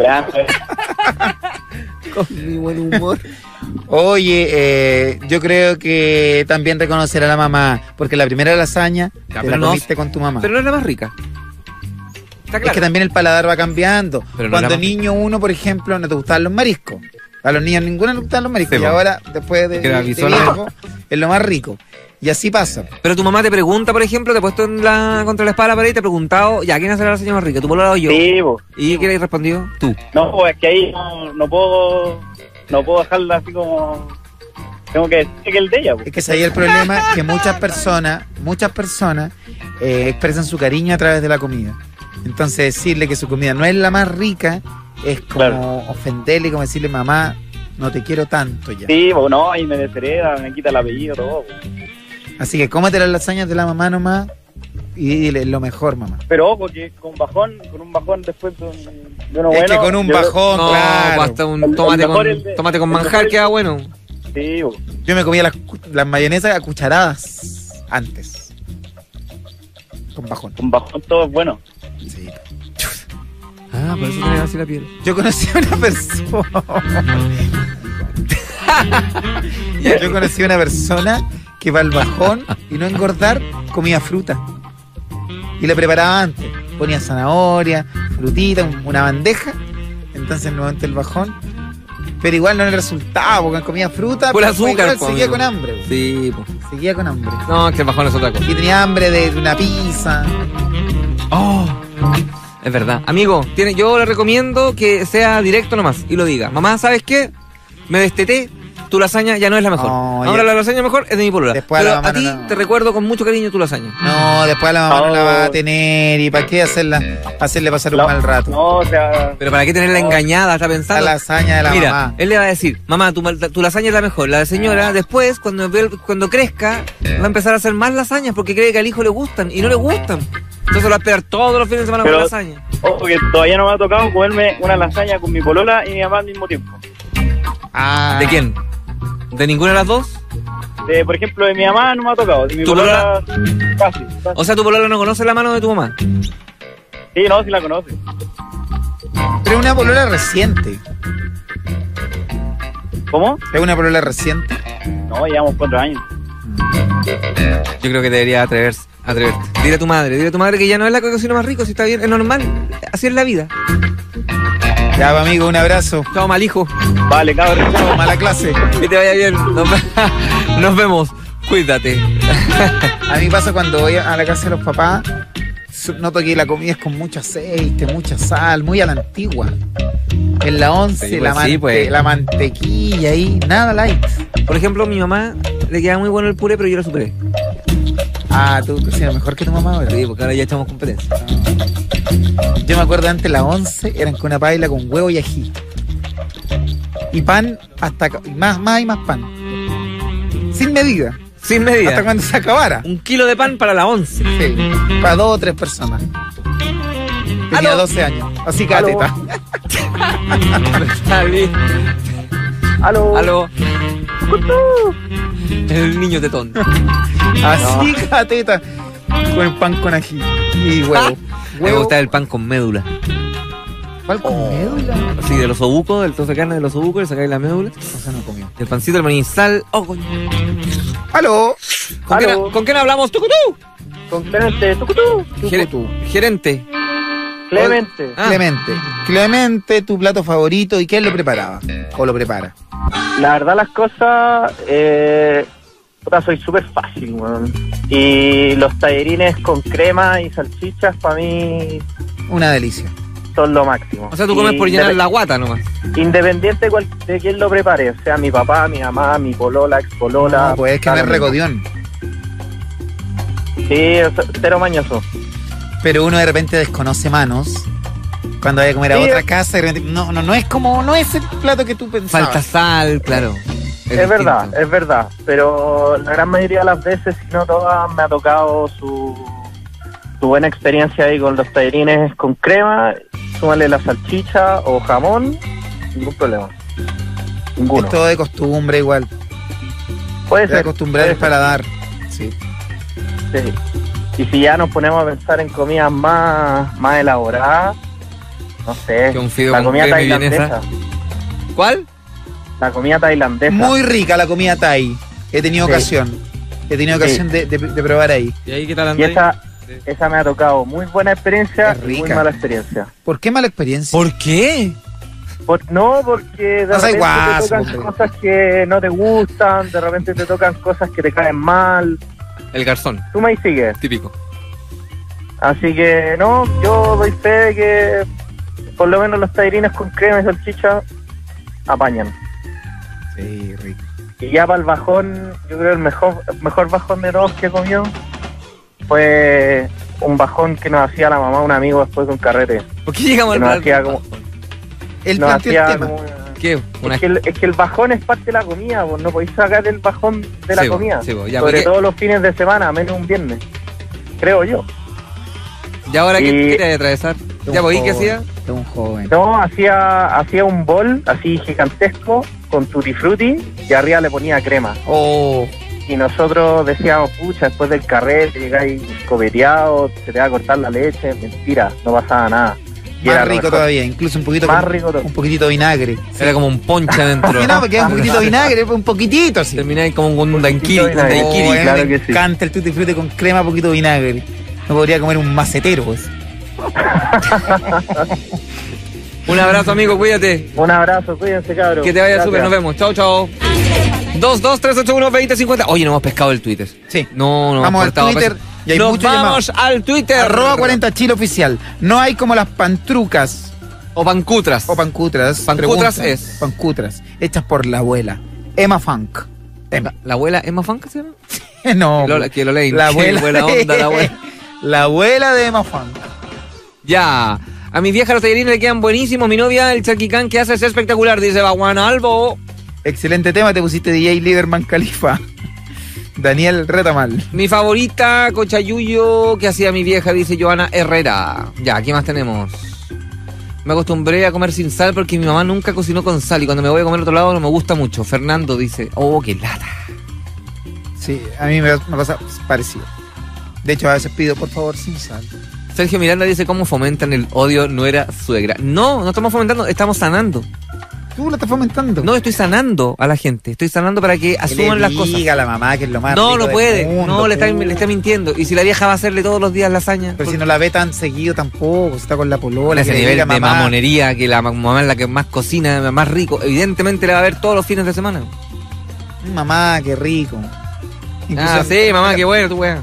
Con mi buen humor. Oye, yo creo que también reconocer a la mamá, porque la primera lasaña Ya, te pero la no- comiste con tu mamá. Pero no es la más rica. Está Es claro. que también el paladar va cambiando. Pero no Cuando la más- niño uno, por ejemplo, no te gustaban los mariscos. A los niños ninguno les gustaban los mariscos. Sí, y po. ahora, después de Que era de visual. viejo, es lo más rico. Y así pasa. Pero tu mamá te pregunta, por ejemplo, te ha puesto contra la espada de la pared y te ha preguntado, ya, ¿quién hace la lasaña más rica? ¿Tu polola o yo? Sí, po. ¿Y qué le has respondido? Tú. No, pues es que ahí no puedo dejarla así como... Tengo que decir que el de ella, pues. Es que ese ahí el problema, que muchas personas expresan su cariño a través de la comida. Entonces decirle que su comida no es la más rica es como ofenderle y como decirle, mamá, no te quiero tanto ya. Sí, pues no, ahí me deshereda, me quita el apellido, todo. Pues. Así que cómete las lasañas de la mamá nomás y dile lo mejor, mamá. Pero ojo, que con un bajón después de uno Es bueno... que con un bajón, No, claro. basta un El tomate mejor con, el de- tomate con el manjar, mejor queda bueno. Sí, pues. Yo me comía las mayonesas a cucharadas antes. Con bajón. Con bajón todo es bueno. Sí. Ah, por eso tenés así la piel. Yo conocí a una persona. Yo conocí a una persona que para el bajón y no engordar comía fruta. Y la preparaba antes. Ponía zanahoria, frutita, una bandeja. Entonces en el momento del bajón. Pero igual no le resultaba, porque comía fruta, Por pero azúcar, igual po, seguía amigo. con hambre. Po. Sí, po. Seguía con hambre. No, es que el bajón es otra cosa. Y tenía hambre de una pizza. Oh, es verdad. Amigo, yo le recomiendo que sea directo nomás y lo diga. Mamá, ¿sabes qué? Me desteté, tu lasaña ya no es la mejor. No, Ahora ya. la lasaña mejor es de mi polola. Después a Pero la mamá a ti no. te recuerdo con mucho cariño tu lasaña. No, después la mamá no la va a tener. ¿Y para qué hacerle pasar un mal rato? No, o sea... Pero ¿para qué tenerla engañada? Está pensando. La lasaña de la Mira, mamá. él le va a decir, mamá, tu lasaña es la mejor. La de señora, después, cuando crezca, va a empezar a hacer más lasañas porque cree que al hijo le gustan y no le gustan. Entonces va a esperar todos los fines de semana con Pero- lasaña. Ojo, que todavía no me ha tocado comerme una lasaña con mi polola y mi mamá al mismo tiempo. Ah. ¿De quién? ¿De ninguna de las dos? Por ejemplo, de mi mamá no me ha tocado. De mi ¿Tu polola, casi. O sea, tu polola no conoce la mano de tu mamá. Sí, no, sí la conoce. Pero es una polola reciente. ¿Cómo? Es una polola reciente. No, llevamos 4 años. Yo creo que debería atreverte. Dile a tu madre que ya no es la que cocina más rico, si está bien, es normal. Así es la vida. Ya, amigo, un abrazo. Chao, mal hijo. Vale, cabrón. Chao, mala clase. Que te vaya bien. Nos vemos. Cuídate. A mí pasa cuando voy a la casa de los papás, noto que la comida es con mucho aceite, mucha sal, muy a la antigua. En la 11, Sí, pues, sí, pues. la mantequilla ahí, nada light. Por ejemplo, a mi mamá le queda muy bueno el puré, pero yo lo superé. Ah, tú cocinas mejor que tu mamá ahora. Sí, porque ahora ya echamos competencia. Yo me acuerdo antes las 11 eran con una paella con huevo y ají. Y pan y más y más pan. Sin medida. Sin medida. Hasta cuando se acabara. 1 kilo de pan para las 11. Sí. Para 2 o 3 personas. Tenía 12 años. Así que Aló. teta. Aló. Aló. El niño tetón. Así cateta. Con el pan con ají. Y huevo. Me gusta el pan con médula. ¿Cuál con médula? Sí, de los obucos, del trozo de carne de los obucos, le sacáis la médula. O sea, no comió. El pancito, el maní, sal. Oh, coño. ¡Aló! ¿Con quién hablamos? ¡Tucutú! Con Clemente. Gerente. Clemente. Clemente, tu plato favorito, ¿y quién lo preparaba? ¿O lo prepara? La verdad las cosas, soy súper fácil, weón. Y los tallarines con crema y salchichas para mí una delicia. Son lo máximo. O sea, tú comes por llenar la guata nomás. Independiente de quién lo prepare, o sea, mi papá, mi mamá, mi polola, ex polola. No, pues es que no es regodión. Sí, cero mañoso. Pero uno de repente desconoce manos cuando vaya a comer a otra casa y de repente, no es como, no es el plato que tú pensabas. Falta sal, claro. Es verdad, pero la gran mayoría de las veces, si no todas, me ha tocado su buena experiencia ahí con los tallarines con crema, súmale la salchicha o jamón, ningún problema. Ninguno. Es todo de costumbre igual. Puede ser. Acostumbrar el paladar. Sí. Y si ya nos ponemos a pensar en comidas más elaboradas, no sé, la comida tailandesa. ¿Cuál? La comida tailandesa. Muy rica la comida thai. He tenido ocasión de probar ahí. ¿Y ahí qué tal andáis? Esa me ha tocado muy buena experiencia y muy mala experiencia. ¿Por qué mala experiencia? ¿Por qué? Porque de repente te tocan cosas que no te gustan, de repente te tocan cosas que te caen mal. El garzón. Tú me sigues. Típico. Así que no, yo doy fe de que por lo menos los tallarines con crema y salchicha apañan. Sí, rico. Y ya para el bajón, yo creo el mejor bajón de todos que he comido fue un bajón que nos hacía la mamá de un amigo después de un carrete. ¿Por qué llegamos al bajón? El tema. ¿Qué? Es que el bajón es parte de la comida, vos no podéis sacar el bajón de la comida. Sobre todo los fines de semana, menos un viernes. Creo yo. ¿Y ahora qué quieres atravesar? ¿Ya podéis qué hacía? De un joven. No, hacía un bol así gigantesco con tutti frutti y arriba le ponía crema. Y nosotros decíamos, pucha, después del carrete llegáis copeteado, se te va a cortar la leche. Mentira, no pasaba nada. Y más rico todavía, incluso un poquito más rico un poquitito de vinagre. Era como un ponche adentro. No, porque era un poquitito de vinagre, un poquitito así. Termináis como un daiquiri. Claro me encanta el tutti frutti con crema, poquito de vinagre. No podría comer un macetero, pues. Un abrazo, amigo, cuídate. Un abrazo, cuídense, cabrón. Que te vaya súper, nos vemos. Chao, chao. 223812050. Oye, no hemos pescado el Twitter. Sí. No, vamos al Twitter. Y hay nos vamos al Twitter. @40chile oficial. No hay como las pantrucas. O pancutras. Pancutras es. Pancutras. Hechas por la abuela. Emma Funk. ¿La abuela Emma Funk se llama? No. Que lo leí. La abuela. Buena onda, la abuela. La abuela de Emma Funk. Ya. A mi vieja los tallarines le quedan buenísimos. Mi novia, el charquicán que hace es espectacular. Dice Juan Albo. Excelente tema, te pusiste DJ Liderman Califa. Daniel Retamal. Mi favorita, cochayuyo, que hacía mi vieja, dice Joana Herrera. Ya, ¿qué más tenemos? Me acostumbré a comer sin sal porque mi mamá nunca cocinó con sal y cuando me voy a comer a otro lado no me gusta mucho. Fernando dice, qué lata. Sí, a mí me pasa parecido. De hecho, a veces pido, por favor, sin sal. Sergio Miranda dice, ¿cómo fomentan el odio nuera suegra? No estamos fomentando, estamos sanando. ¿Tú lo estás fomentando? No, estoy sanando a la gente. Estoy sanando para que asuman las cosas. Diga a la mamá que es lo más no, rico no puede. del mundo, no, le está mintiendo. Y si la vieja va a hacerle todos los días lasaña. Pero si no la ve tan seguido tampoco, está con la polola. Ese nivel de mamonería, que la mamá es la que más cocina, más rico. Evidentemente le va a ver todos los fines de semana. Mamá, qué rico. Incluso sí, mamá, qué bueno, tu weá.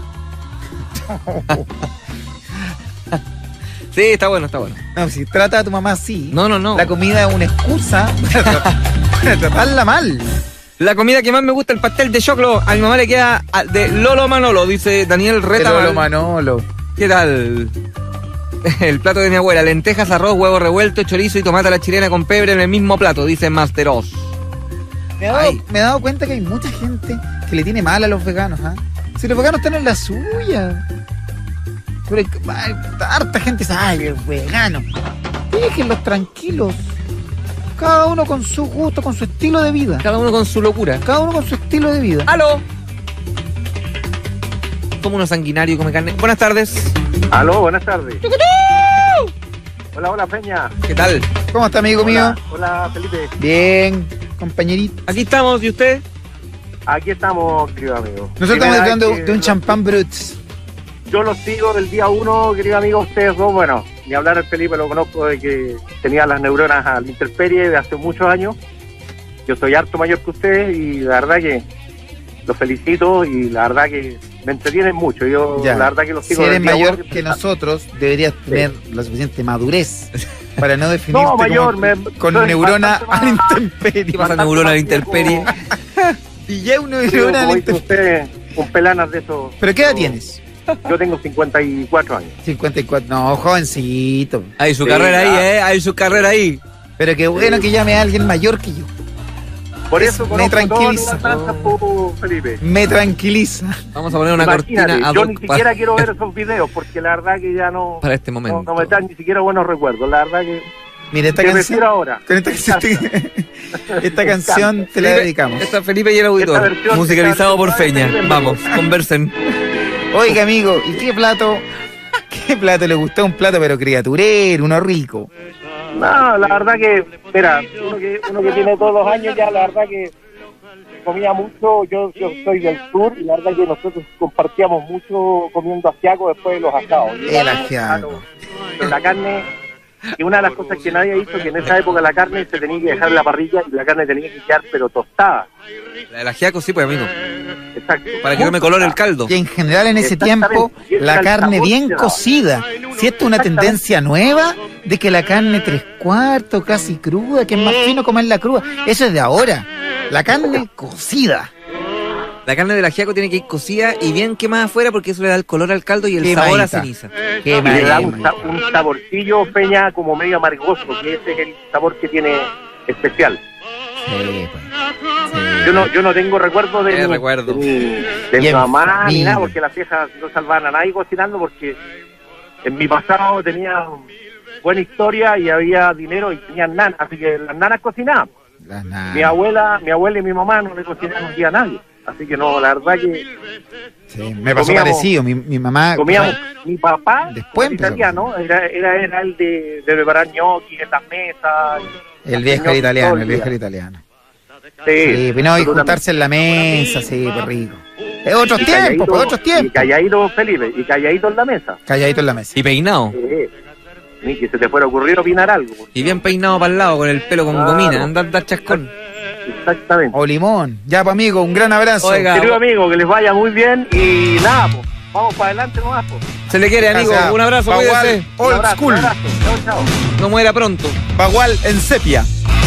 Sí, está bueno. No, si trata a tu mamá así. No. La comida es una excusa para tratarla mal. La comida que más me gusta, el pastel de choclo. A mi mamá le queda de Lolo Manolo, dice Daniel Reta. Lolo Manolo. ¿Qué tal? El plato de mi abuela, lentejas, arroz, huevo revuelto, chorizo y tomate a la chilena con pebre en el mismo plato, dice Masteros. Me he dado cuenta que hay mucha gente que le tiene mal a los veganos, ¿ah? Si los veganos están en la suya. Pero harta gente dice, ay, el vegano. Déjenlos tranquilos. Cada uno con su gusto, con su estilo de vida. Cada uno con su locura. Cada uno con su estilo de vida. ¡Aló! Como uno sanguinario come carne. Buenas tardes. Aló, buenas tardes. Hola, Peña. ¿Qué tal? ¿Cómo está, amigo mío? Hola, Felipe. Bien, compañerito. Aquí estamos, ¿y usted? Aquí estamos, querido amigo. Nosotros estamos hablando de un champán brut. yo los sigo del día 1, querido amigo, ustedes dos, bueno, ni hablar al Felipe, lo conozco de que tenía las neuronas a la intemperie de hace muchos años. Yo soy harto mayor que ustedes y la verdad que los felicito y la verdad que me entretienen mucho. Yo Ya. la verdad que los sigo Si eres del día mayor uno que nosotros, deberías tener la suficiente madurez para no definirte No, mayor, con soy neurona bastante a la intemperie. ¿Qué pasa, neurona a la intemperie? Y ya una Digo, neurona a la como dicen intemperie. ustedes, con pelanas de esos. ¿Pero qué edad tienes? Yo tengo 54 años. 54, no, jovencito. Hay su Sí, carrera claro. ahí, hay su carrera ahí. Pero qué bueno que llame a alguien mayor que yo. Por eso me conozco tranquiliza. todas las danzas, Felipe. Me tranquiliza. Vamos a poner una Imagínate, cortina ad yo hoc ni siquiera quiero ver esos videos porque la verdad que ya no, para este momento. no me dan ni siquiera buenos recuerdos. La verdad que Mira, esta que canción, prefiero ahora. con esta canción te la Felipe, dedicamos. Esta Felipe y el auditor, Esta versión musicalizado por esta versión Feña. de- Vamos, conversen. Oiga, amigo, ¿y qué plato le gustó? Un plato pero criaturero, uno rico. No, la verdad que, mira, uno que tiene todos los años ya, la verdad que comía mucho. Yo soy del sur y la verdad que nosotros compartíamos mucho comiendo ajiaco después de los asados. El ajiaco. Pero la carne, que una de las cosas que nadie hizo, que en esa época la carne se tenía que dejar en la parrilla y la carne tenía que quedar pero tostada. La del ajiaco sí, pues, amigo. Exacto. Para que no me colore el caldo. Y en general en ese tiempo Y ese la era el carne sabor bien que daba. cocida. Si esto es una tendencia nueva de que la carne 3/4 casi cruda, que es más fino comerla cruda, eso es de ahora. La carne cocida. La carne del ajiaco tiene que ir cocida y bien quemada afuera porque eso le da el color al caldo y el Quemadita. sabor a ceniza. Qué Y le da maravilla. un saborcillo, Peña, como medio amargoso, que ese es el sabor que tiene especial. Sí, pues. Yo no tengo recuerdo de, recuerdo. de Y mi en mamá ni familia. nada, porque las viejas no salvaban a nadie cocinando, porque en mi pasado tenía buena historia y había dinero y tenían nanas, así que las nanas cocinaban. Las nanas. Mi abuela y mi mamá no le cocinaban un día a nadie, así que no, la verdad que Sí, me pasó comíamos- parecido. Mi mamá. comíamos. Mi papá, Después era empezó. italiano, era el de preparar gnocchi en las mesas. El viejo era italiano, el viejo era italiano. Sí, pero no, y juntarse en la mesa, sí, pues rico. Es otros Y tiempos, calladito- pues otros Y tiempos. calladito, Felipe, y calladito en la mesa. Calladito en la mesa. Y peinado. Ni que se te fuera a ocurrir opinar algo. Y bien peinado para el lado, con el pelo con Claro. gomina. Anda a dar chascón. Exactamente. O limón. Ya, pues amigo, un gran abrazo. Oiga. Querido amigo, que les vaya muy bien y nada, pues, vamos para adelante nomás, pues. Se le quiere, amigo. Gracias. Un abrazo, Bagual, cuídese. Un Old abrazo, school. un abrazo. Chao, chao. No muera pronto. Bagual en sepia.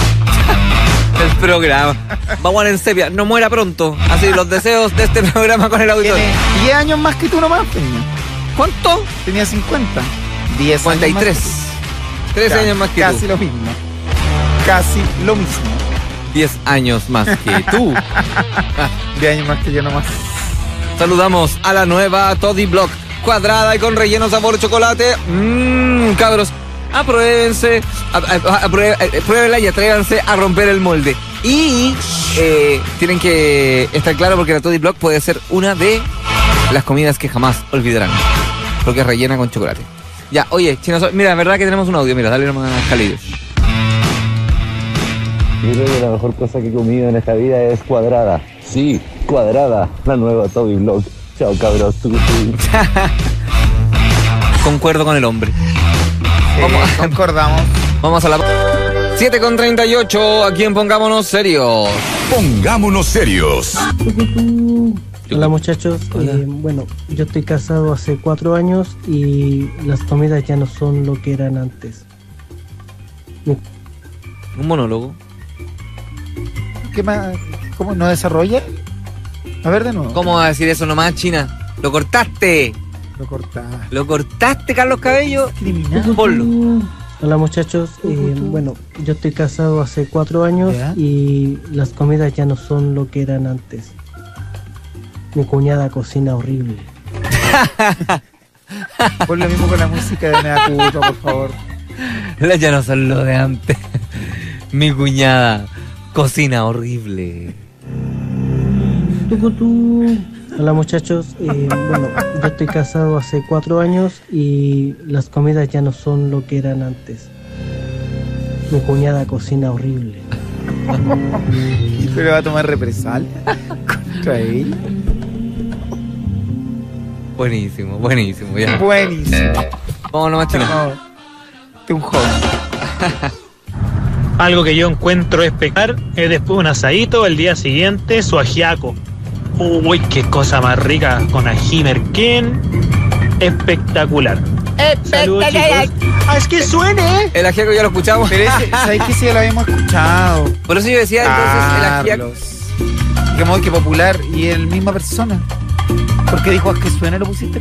El programa. Vamos en sepia. No muera pronto. Así los deseos de este programa con el auditor. Tiene 10 años más que tú nomás, Peña. ¿Cuánto? Tenía 50. 10 53. 13 años más que Casi tú. lo mismo. Casi lo mismo. 10 años más que tú. 10 años más que yo nomás. Saludamos a la nueva Toddy Block. Cuadrada y con relleno sabor chocolate. Cabros, apruébense. Pruébenla y atrévanse a romper el molde. Y tienen que estar claros porque la Toddy Block puede ser una de las comidas que jamás olvidarán. Porque es rellena con chocolate. Ya, oye, Chino, mira, la verdad que tenemos un audio. Mira, dale nomás, Jalillos. Yo creo que la mejor cosa que he comido en esta vida es cuadrada. Sí, cuadrada, la nueva Toby Vlog. Chao, cabros. Concuerdo con el hombre. Concordamos. Vamos a la 7:38. Aquí en Pongámonos Serios. Pongámonos serios. Hola muchachos, bueno, yo estoy casado hace 4 años y las comidas ya no son lo que eran antes. Un monólogo. ¿Qué más? ¿Cómo no desarrolla? A ver de nuevo. ¿Cómo va a decir eso nomás, China? ¡Lo cortaste! Lo cortaste. ¿Lo cortaste, Carlos Cabello? Ponlo. Hola muchachos, bueno, yo estoy casado hace 4 años y las comidas ya no son lo que eran antes. Mi cuñada cocina horrible. Pon lo mismo con la música de Neacuto, por favor. Ya no son lo de antes. Mi cuñada cocina horrible. Hola muchachos, bueno, yo estoy casado hace 4 años y las comidas ya no son lo que eran antes. Mi cuñada cocina horrible. ¿Pero va a tomar represalia contra ella? Buenísimo, buenísimo, ya. Buenísimo. Vamos nomás, chino. Un joven. Algo que yo encuentro espectacular es después un asadito, el día siguiente su ajiaco. Uy, qué cosa más rica con ají merquén. Espectacular. Saludos, chicos. ¡Es que suene! El ajiaco ya lo escuchamos. Pero ese, ¿sabes que sí lo habíamos escuchado? Por eso yo decía entonces el ajiaco. Digamos que popular y el misma persona. ¿Por qué dijo que suene lo pusiste?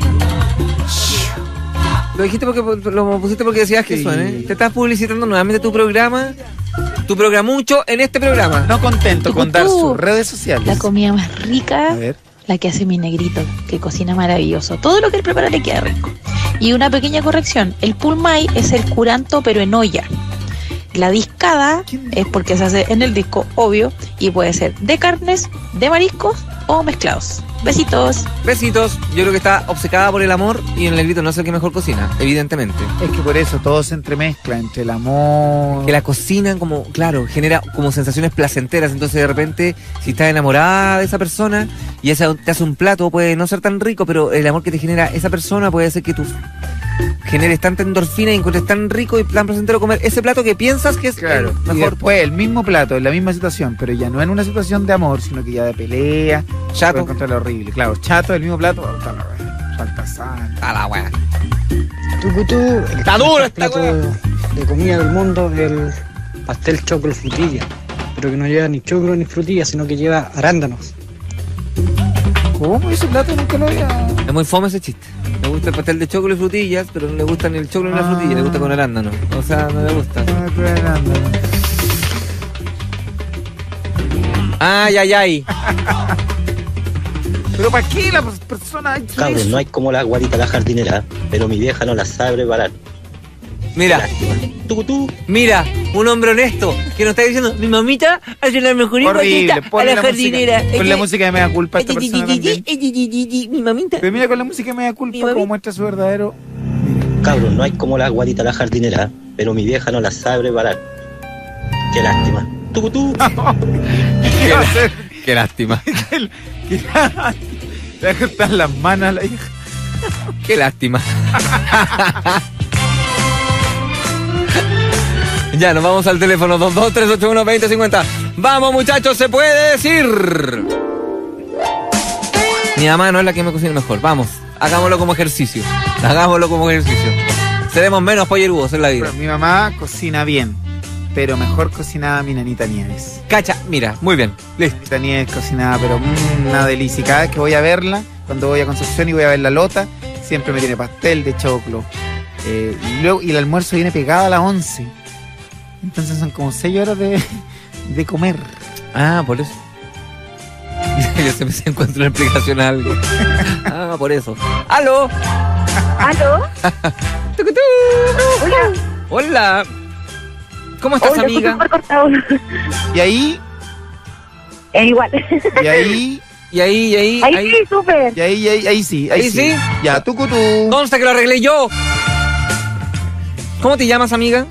Lo dijiste porque lo pusiste porque decías que suene. Te estás publicitando nuevamente tu programa. Tu programucho en este programa. No contento con dar sus redes sociales. La comida más rica, la que hace mi negrito, que cocina maravilloso. Todo lo que él prepara le queda rico. Y una pequeña corrección, el pulmay es el curanto pero en olla. La discada es porque se hace en el disco, obvio, y puede ser de carnes, de mariscos o mezclados. Besitos. Besitos. Yo creo que está obcecada por el amor y el negrito no es el que mejor cocina, evidentemente. Es que por eso todo se entremezcla entre el amor. Que la cocina como, claro, genera como sensaciones placenteras. Entonces de repente, si estás enamorada de esa persona y esa te hace un plato, puede no ser tan rico, pero el amor que te genera esa persona puede hacer que tú generes tanta endorfina y encuentres tan rico y tan placentero comer ese plato que piensas que es claro, el mejor. Y después el mismo plato, en la misma situación, pero ya no en una situación de amor, sino que ya de pelea. Chato. Encontrarlo horrible. Claro, chato, el mismo plato, falta sal. A la wea. Está duro esta plato de comida del mundo, el pastel choclo frutilla, pero que no lleva ni choclo ni frutilla, sino que lleva arándanos. ¿Cómo? Ese plato nunca lo había. Es muy fome ese chiste. Le gusta el pastel de choclo y frutillas, pero no le gusta ni el choclo ni la frutilla, le gusta con arándano. O sea, no le gusta. Ay, ay, ay. Pero ¿para qué la persona? Cabrón, no hay como la guarita la jardinera, pero mi vieja no la sabe preparar. Mira, mira, un hombre honesto que nos está diciendo, mi mamita hace la mejor guarita a la jardinera. Con la música de Mea Culpa esta persona también. Mi mamita. Pero mira, con la música de Mea Culpa como muestra su verdadero. Cabrón, no hay como la guarita la jardinera, pero mi vieja no la sabe preparar. Qué lástima. Qué lástima. Le agarran las manos a la hija. Qué lástima. Ya, nos vamos al teléfono 223812050. Vamos, muchachos, se puede decir. Mi mamá no es la que me cocina mejor. Vamos, hagámoslo como ejercicio. Hagámoslo como ejercicio. Seremos menos pollerudos en la vida. Pero mi mamá cocina bien, pero mejor cocinaba mi nanita Nieves. Cacha, mira, muy bien. Listo. Nanita Nieves cocinaba, pero una delicia. Y cada vez que voy a verla, cuando voy a Concepción y voy a ver la Lota, siempre me tiene pastel de choclo. Y el almuerzo viene pegado a las 11. Entonces son como 6 horas de comer. Ah, por eso. Yo siempre encuentro una explicación a algo. Ah, por eso. ¡Aló! ¿Aló? Hola. Hola. ¿Cómo estás, amiga? ¿Y ahí? Igual. ¿Y ahí? ¿Y ahí? Ahí sí, súper. ¿Y ahí sí? ¿Ahí sí? Ya, tú. Consta que lo arreglé yo. ¿Cómo te llamas, amiga?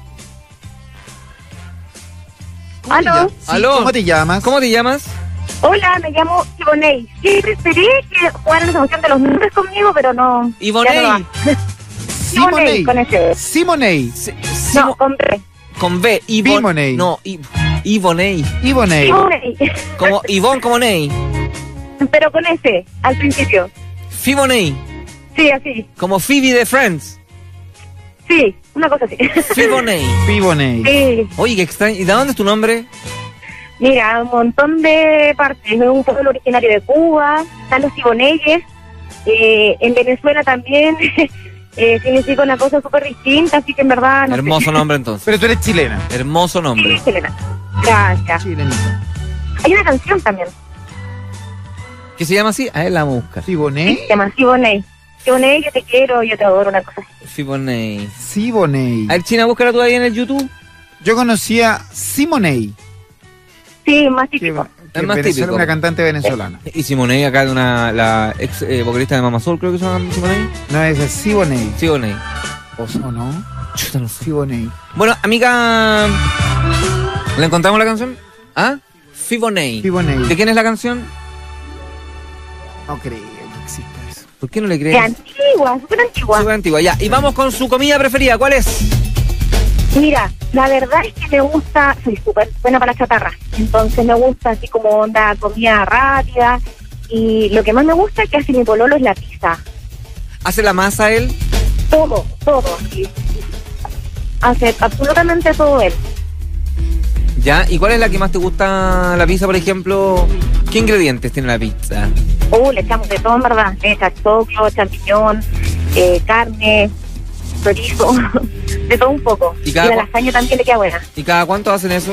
¿Aló? Sí, ¿Cómo te llamas? ¿Cómo te llamas? Hola, me llamo Ivonei. Siempre esperé que jugaran esa emoción de los nombres conmigo, pero no. Ivonei. Simonei, con ese. Simonei. No, con B. Con B. Ivonei. No, Ivonei. Ivonei. Como Ivonne, como Ney. Pero con ese, al principio. Fiboney. Sí, así. Como Phoebe de Friends. Sí, una cosa así. Fiboney. Sí. Oye, qué extraño. ¿Y de dónde es tu nombre? Mira, un montón de partes. Es un pueblo originario de Cuba. Están los Siboneyes. En Venezuela también significa una cosa súper distinta, así que en verdad... Hermoso nombre, entonces. Pero tú eres chilena. Hermoso nombre. Sí, chilena. Gracias. Chilenita. Hay una canción también. ¿Qué se llama así? A él la vamos a buscar. ¿Siboney? Se llama Siboney. Siboney, yo te quiero, yo te adoro, una cosa así. Siboney. Siboney. A ver, China, búscala tú ahí en el YouTube. Yo conocía Simonei. Sí, más típico. Es más típico. Una cantante venezolana. Y Simonei acá de la ex vocalista de Mama Soul, creo que se llama Simonei. No, esa es Siboney. Siboney. ¿O no? Chuta, no sé. Siboney. Bueno, amiga, ¿le encontramos la canción? ¿Ah? Fiboney. Fiboney. ¿De quién es la canción? No creo que exista eso. ¿Por qué no le crees? De antigua, súper antigua. Súper antigua, ya. Y vamos con su comida preferida, ¿cuál es? Mira, la verdad es que me gusta, soy súper buena para la chatarra, entonces me gusta así como onda comida rápida, y lo que más me gusta que hace mi pololo es la pizza. ¿Hace la masa él? Todo, sí. Hace absolutamente todo él. Ya, ¿y cuál es la que más te gusta la pizza, por ejemplo? ¿Qué ingredientes tiene la pizza? Le echamos de todo, en verdad. Le echa choclo, champiñón, carne, chorizo, de todo un poco. Y la lasaña también le queda buena. ¿Y cada cuánto hacen eso?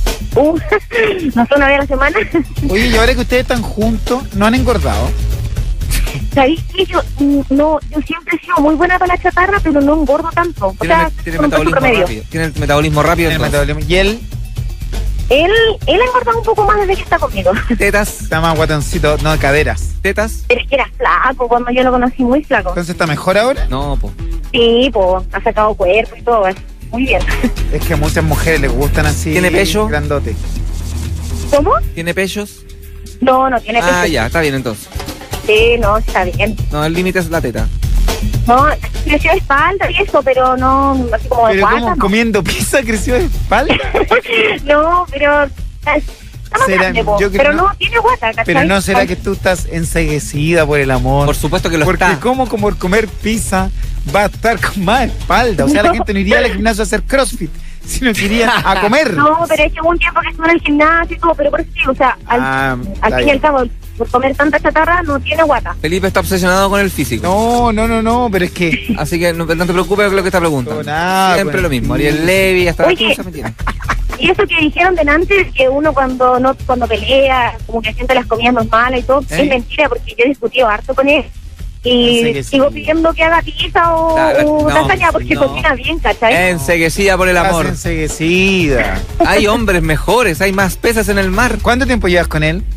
No sé, una vez a la semana. Oye, y ahora que ustedes están juntos, ¿no han engordado? ¿Sabéis que yo siempre he sido muy buena para la chatarra, pero no engordo tanto? O sea, tiene metabolismo rápido. Tiene el metabolismo rápido. ¿Y él? Él ha engordado un poco más desde que está conmigo. ¿Tetas? Está más guatoncito, no, caderas. ¿Tetas? Pero es que era flaco cuando yo lo conocí, muy flaco. ¿Entonces está mejor ahora? No, po. Sí, ha sacado cuerpo y todo, muy bien. Es que a muchas mujeres les gustan así. ¿Tiene pecho? Grandote. ¿Cómo? ¿Tiene pechos? No tiene pecho. Ah, ya, está bien entonces. Sí, no, está bien. No, el límite es la teta. No, creció de espalda y eso, pero no, así como de ¿Pero guata, cómo, no. comiendo pizza creció de espalda? No, pero está más grande, pero no tiene guata, ¿cachai? Pero no será que tú estás enceguecida por el amor. Por supuesto que lo porque está. Porque como comer pizza va a estar con más espalda. O sea, la gente no iría al gimnasio a hacer CrossFit, sino que iría a comer. No, pero es que hubo un tiempo que estuve en el gimnasio y todo, pero por eso digo, o sea, al fin y al cabo, por comer tanta chatarra no tiene guata. Felipe está obsesionado con el físico. No, pero es que... Así que no te preocupes con lo que está preguntando. Siempre lo mismo. Ariel Levy, hasta Oye, la me tiene. Y eso que dijeron delante, que uno cuando pelea, como que siente las comidas más malas y todo, es mentira, porque yo he discutido harto con él. Y sigo pidiendo que haga pizza o lasaña porque cocina bien, ¿cachai? Enseguecida por el amor. Enseguecida. Hay hombres mejores, hay más peces en el mar. ¿Cuánto tiempo llevas con él?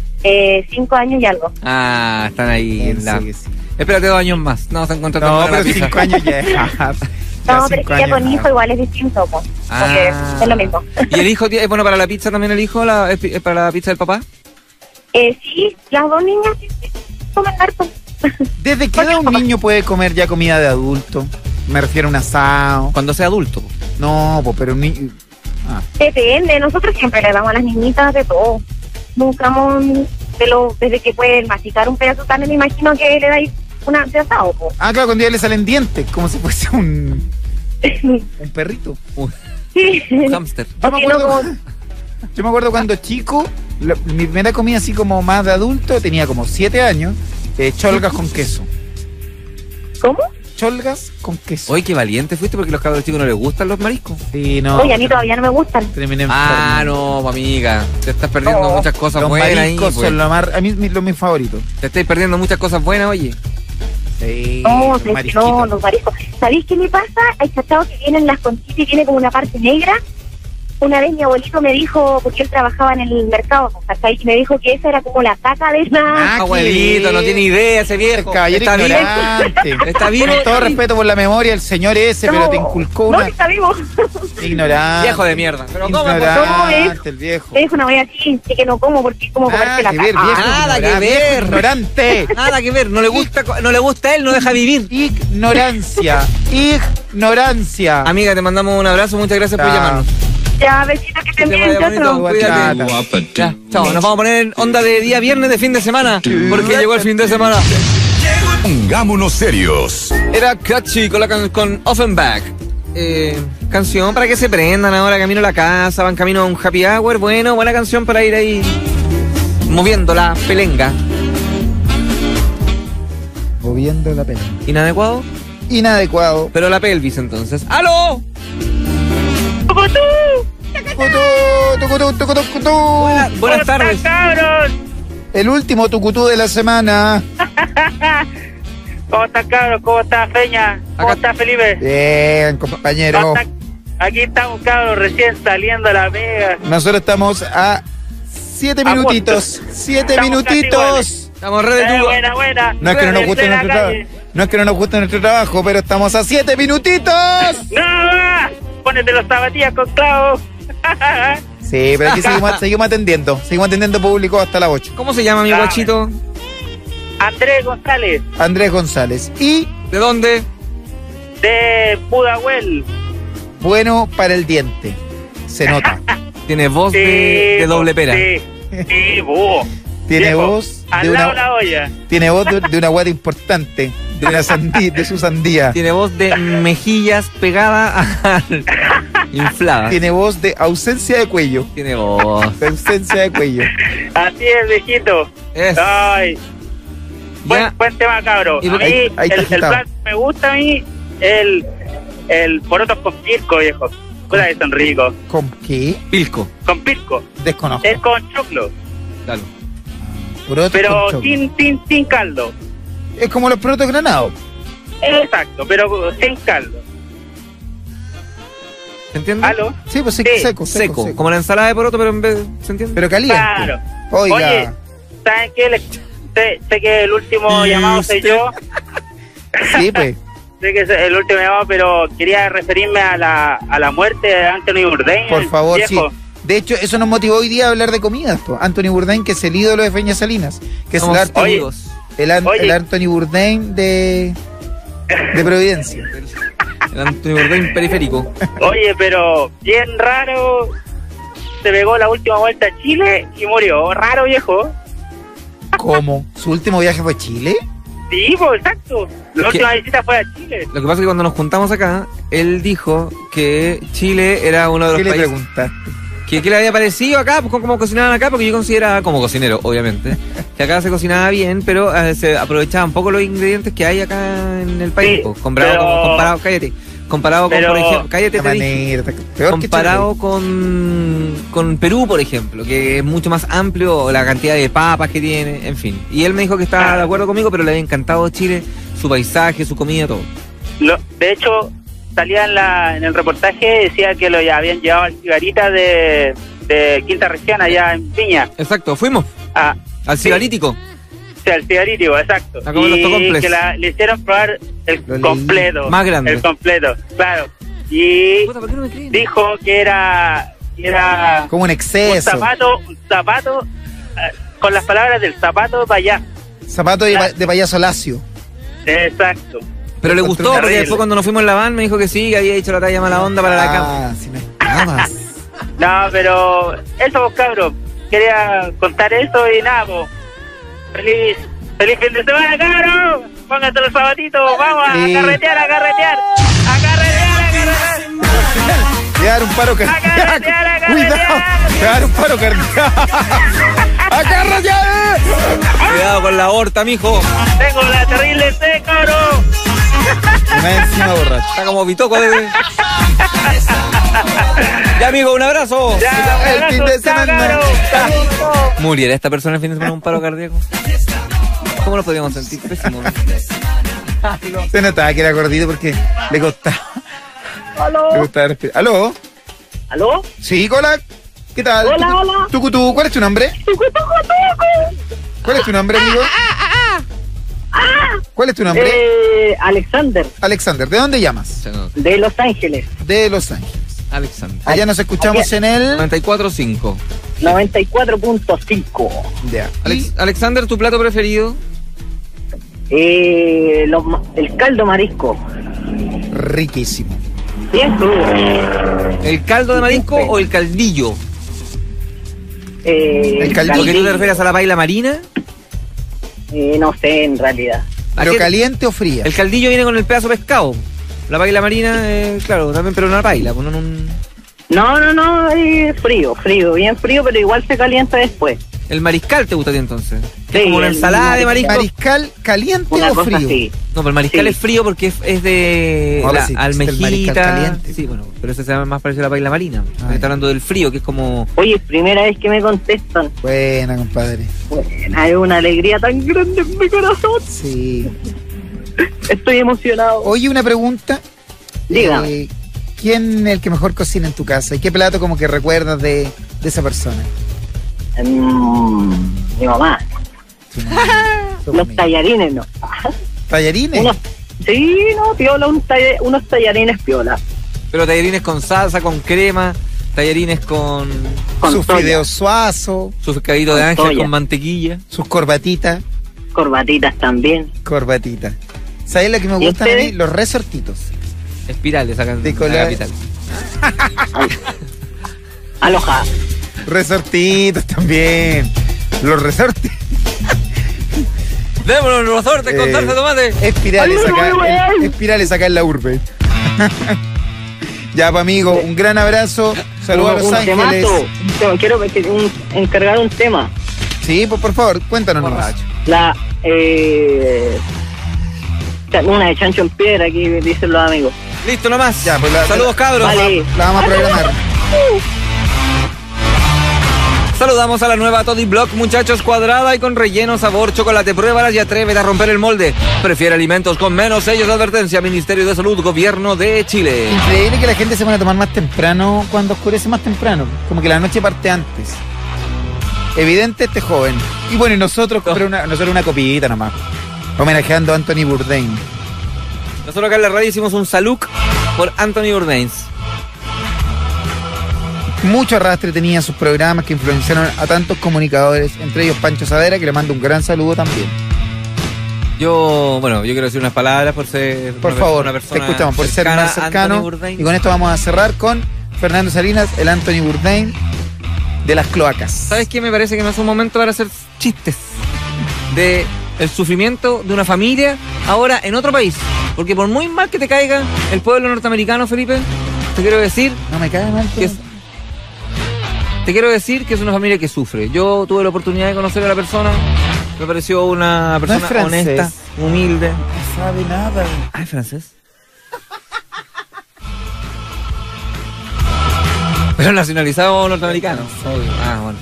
5 años y algo. Ah, están ahí en la... Espérate 2 años más. No, se encuentran No, pero 5 años ya es. No, pero es que ya con hijo igual es distinto, pues. Porque es lo mismo. ¿Y el hijo es bueno para la pizza también, el hijo? ¿Es para la pizza del papá? Sí, las dos niñas comen harto. ¿Desde qué edad un niño puede comer ya comida de adulto? Me refiero a un asado. Cuando sea adulto. No, pero un niño... Depende, nosotros siempre le damos a las niñitas de todo. Buscamos desde que pueden masticar un pedazo de carne, me imagino que le dais una de asado, po. Claro, cuando ya le salen dientes, como si fuese un perrito. Sí. Un hámster. Yo me acuerdo cuando chico, mi primera comida así como más de adulto, tenía como 7 años, cholgas con queso. ¿Cómo? Cholgas con queso. Oye, qué valiente fuiste, porque a los cabros chicos no les gustan los mariscos. Sí, no. Oye, a mí todavía no me gustan. No, amiga. Te estás perdiendo muchas cosas los buenas ahí. Los mariscos son a mí mis favoritos. Te estáis perdiendo muchas cosas buenas, oye. Sí, los mariscos. ¿Sabéis qué me pasa? Hay cachados que vienen las conchitas y tiene como una parte negra. Una vez mi abuelito me dijo, porque él trabajaba en el mercado, ¿cachai? Y me dijo que esa era como la caca de esa... Abuelito, no tiene idea ese viejo. Está bien. Está bien. Con todo respeto por la memoria, el señor ese, pero te inculcó una... No, está vivo. Ignorante. Viejo de mierda. Pero ignorante, el viejo. Me dijo una vez así, que no como porque es como comerse la caca. Nada que ver. Ignorante. Nada que ver. No le gusta a él, no deja vivir. Ignorancia. Amiga, te mandamos un abrazo. Muchas gracias por llamarnos. Ya, besito, que estén bien, ya, chao, nos vamos a poner en onda de día viernes de fin de semana, porque llegó el fin de semana. Pongámonos serios. Era Catchy con Offenbach. Canción para que se prendan ahora camino a la casa, van camino a un happy hour. Bueno, buena canción para ir ahí moviendo la pelenga. Moviendo la pelenga. ¿Inadecuado? Inadecuado. Pero la pelvis entonces. ¡Aló! Buenas tardes, cabros. El último tucutú de la semana. ¿Cómo estás, cabros? ¿Cómo estás, Peña? ¿Cómo estás, Felipe? Bien, compañero. Aquí estamos, cabros, recién saliendo a la pega. Nosotros estamos a 7 minutitos. 7 minutitos. Estamos re de buena. No es que no nos guste nuestro trabajo. No es que no nos guste nuestro trabajo, pero estamos a 7 minutitos. ¡No! Pónete los zapatillas con clavos. Sí, pero aquí seguimos atendiendo. Seguimos atendiendo público hasta las 8. ¿Cómo se llama mi guachito? Andrés González. Andrés González. ¿Y de dónde? De Pudahuel. Bueno para el diente. Se nota. Tiene voz de doble pera. Sí, búho. Tiene Viejo, voz al de lado una, la olla. tiene voz de una guata importante, de una de su sandía. Tiene voz de mejillas pegada inflada. Tiene voz de ausencia de cuello. Tiene voz de ausencia de cuello. Así es, viejito. Ay. Buen tema, cabro. A mí, el plan que me gusta a mí, el porotos con pilco, viejo. Puta que son ricos. ¿Con qué? Pilco. Con pilco. Desconozco. Es con choclo. Claro. Pero sin caldo. Es como los porotos granados. Exacto, pero sin caldo. ¿Se entiende? ¿Aló? Sí, pues seco. Como la ensalada de poroto, pero en vez, ¿se entiende? Pero caliente. Claro. Oiga. Oye, ¿saben qué? Sé que el último llamado soy yo. Sí, pues. Sé que es el último llamado, pero quería referirme a la muerte de Anthony Bourdain. Por favor, viejo. sí. De hecho, eso nos motivó hoy día a hablar de comidas. Po. Anthony Bourdain, que es el ídolo de Feña Salinas. Que somos es el Anthony Bourdain de Providencia. El Anthony Bourdain periférico. Oye, pero bien raro. Se pegó la última vuelta a Chile y murió. Raro, viejo. ¿Cómo? ¿Su último viaje fue a Chile? Sí, pues exacto. La última visita fue a Chile. Lo que pasa es que cuando nos juntamos acá, él dijo que Chile era uno de los países... ¿Qué le preguntaste? ¿Qué le había parecido acá? Pues cómo cocinaban acá, porque yo consideraba, como cocinero, obviamente, que acá se cocinaba bien, pero se aprovechaban poco los ingredientes que hay acá en el país. Sí, pues, comparado, cállate. Comparado con, por ejemplo, cállate, te dije. Comparado con Perú, por ejemplo, que es mucho más amplio la cantidad de papas que tiene, en fin. Y él me dijo que estaba de acuerdo conmigo, pero le había encantado Chile, su paisaje, su comida, todo. De hecho, salía en el reportaje, decía que lo habían llevado al Cigarita de Quinta Región, allá en Piña. Exacto, fuimos al Cigarítico. Sí, al Cigarítico, exacto. Y que le hicieron probar el completo. Más grande. El completo, claro. Y dijo que era como un exceso. Un zapato, con las palabras del zapato de payaso. Zapato de payaso lacio. Exacto. Pero le gustó, porque después cuando nos fuimos en la van me dijo que sí, que había hecho la talla mala onda para la cama. Si me estabas. No, pero eso, pues, cabrón. Quería contar eso y nada, pues. ¡Feliz fin de semana, cabrón! Póngate los zapatitos, vamos a carretear. Te dar un paro cardíaco. Cuidado, te dar un paro cardíaco. ¡A carretear! Cuidado con la aorta, mijo. Tengo la terrible C, cabrón. Me encima borracho. Está como bitoco de... Ya, amigo, un abrazo. Ya, el fin de semana. ¿Muriera esta persona el fin de semana un paro cardíaco? ¿Cómo lo podríamos sentir? Pésimo. Se notaba que era gordito porque le costaba. ¿Aló? Le gustaba respirar. ¿Aló? ¿Aló? Sí, hola. ¿Qué tal? Hola. Tucutú, ¿cuál es tu nombre? ¿Cuál es tu nombre, amigo? ¿Cuál es tu nombre? Alexander. Alexander, ¿de dónde llamas? De Los Ángeles. De Los Ángeles. Alexander. Allá nos escuchamos en el 94.5. 94.5. Ya. Alexander, ¿tu plato preferido? El caldo marisco. Riquísimo. Bien crudo. ¿El caldo de marisco o el caldillo? El caldillo. ¿Porque tú te refieres a la paila marina? No sé, en realidad. ¿Pero caliente o fría? El caldillo viene con el pedazo de pescado. La paila marina, claro, también, pero una paila. Pues No, frío, bien frío, pero igual se calienta después. ¿El mariscal te gusta a ti entonces? Sí, es como una ensalada de marisco. ¿Mariscal caliente una o frío? Así. No, pero el mariscal es frío porque es de almejita. Sí, bueno, pero ese se llama más parecido a la paila marina. Está hablando del frío, que es como... Oye, primera vez que me contestan. Buena, compadre. Buena, es una alegría tan grande en mi corazón. Sí. Estoy emocionado. Oye, una pregunta. Dígame. ¿Quién es el que mejor cocina en tu casa? ¿Y qué plato como que recuerdas de esa persona? Mi mamá. Los tallarines, ¿no? ¿Tallarines? Piola, unos tallarines piola. Pero tallarines con salsa, con crema, tallarines con sus fideos suazos, sus pescaditos de ángel con mantequilla, sus corbatitas. Corbatitas también. Corbatitas. ¿Sabes lo que me gustan a mí? Los resortitos. Espirales sacan de la capital. Aloha. Resortitos también. Los resortes. Démonos los resortes con salsa de tomate. Espirales acá en la urbe. Ya, pues, amigo, un gran abrazo. Saludos a Los Ángeles. Quiero encargar un tema. Sí, pues por favor, cuéntanos nomás. Una de Chancho en Piedra, aquí dicen los amigos. Listo nomás. Ya, pues saludos, cabros. Vale. La vamos a programar. Saludamos a la nueva Toddy Block, muchachos, cuadrada y con relleno, sabor, chocolate. Pruébalas y atrévete a romper el molde. Prefiere alimentos con menos sellos de advertencia. Ministerio de Salud, Gobierno de Chile. Increíble que la gente se pone a tomar más temprano cuando oscurece más temprano. Como que la noche parte antes. Evidente este joven. Y bueno, y nosotros una copita nomás. Homenajeando a Anthony Bourdain. Nosotros acá en la radio hicimos un saluk por Anthony Bourdain. Mucho arrastre tenía sus programas que influenciaron a tantos comunicadores, entre ellos Pancho Saavedra, que le mando un gran saludo también. Yo quiero decir unas palabras por ser por favor, una persona te escuchamos, por ser más cercano. Y con esto vamos a cerrar con Fernando Salinas, el Anthony Bourdain de las cloacas. ¿Sabes qué? Me parece que no es un momento para hacer chistes de el sufrimiento de una familia ahora en otro país. Porque por muy mal que te caiga el pueblo norteamericano, Felipe, te quiero decir... No me cae mal. Te quiero decir que es una familia que sufre. Yo tuve la oportunidad de conocer a la persona. Me pareció una persona honesta, humilde. No sabe nada. ¿Es francés? Pero nacionalizado norteamericano. Bueno.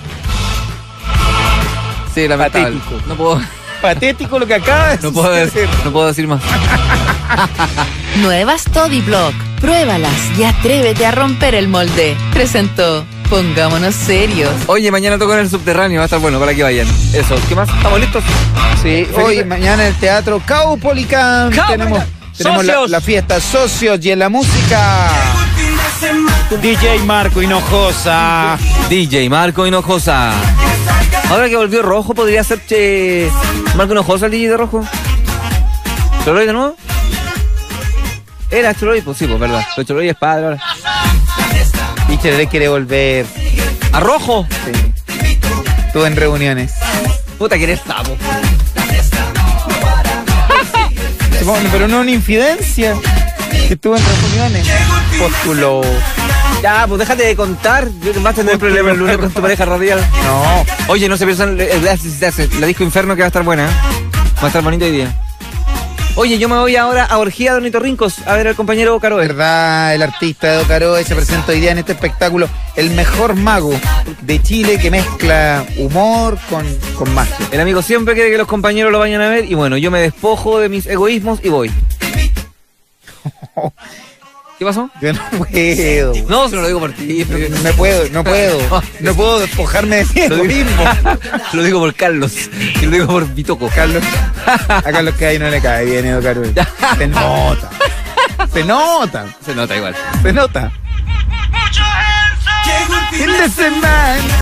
Sí, lamentable. Patético. No puedo... Patético lo que acaba de decir. No puedo decir más. Nuevas Toddy Block. Pruébalas y atrévete a romper el molde. Presentó Pongámonos Serios. Oye, mañana toco en el subterráneo, va a estar bueno para que vayan. Eso, ¿qué más? ¿Estamos listos? Sí, hoy, mañana en el Teatro Caupolicán tenemos la fiesta Socios y en la música DJ Marco Hinojosa. DJ Marco Hinojosa. Ahora que volvió Rojo, ¿podría ser Marco Hinojosa el DJ de Rojo? ¿Choloy de nuevo? Era Choloy, pues sí, pues verdad. Pero Choloy es padre ahora. Y Choloy quiere volver. ¿A Rojo? Sí. Estuvo en reuniones. Puta que eres sapo. Pero no una infidencia. Que estuvo en reuniones. Postuló. Ya, pues déjate de contar. Vas a tener problemas el lunes con tu pareja radial. No. Oye, no se piensan la disco Inferno, que va a estar buena, ¿eh? Va a estar bonito hoy día. Oye, yo me voy ahora a Orgía de Ornitorrincos a ver al compañero Caroe. ¿Verdad? El artista de Caroe se presenta hoy día en este espectáculo, el mejor mago de Chile, que mezcla humor con magia. El amigo siempre quiere que los compañeros lo vayan a ver y bueno, yo me despojo de mis egoísmos y voy. ¿Qué pasó? Yo no puedo. No, se lo digo por ti. No puedo despojarme de lo mismo. Lo digo por Carlos. Y lo digo por Bitoco. Carlos. A Carlos que ahí no le cae bien, Edo Caroe. Se nota. Se nota. Se nota igual. Se nota. Fin de semana.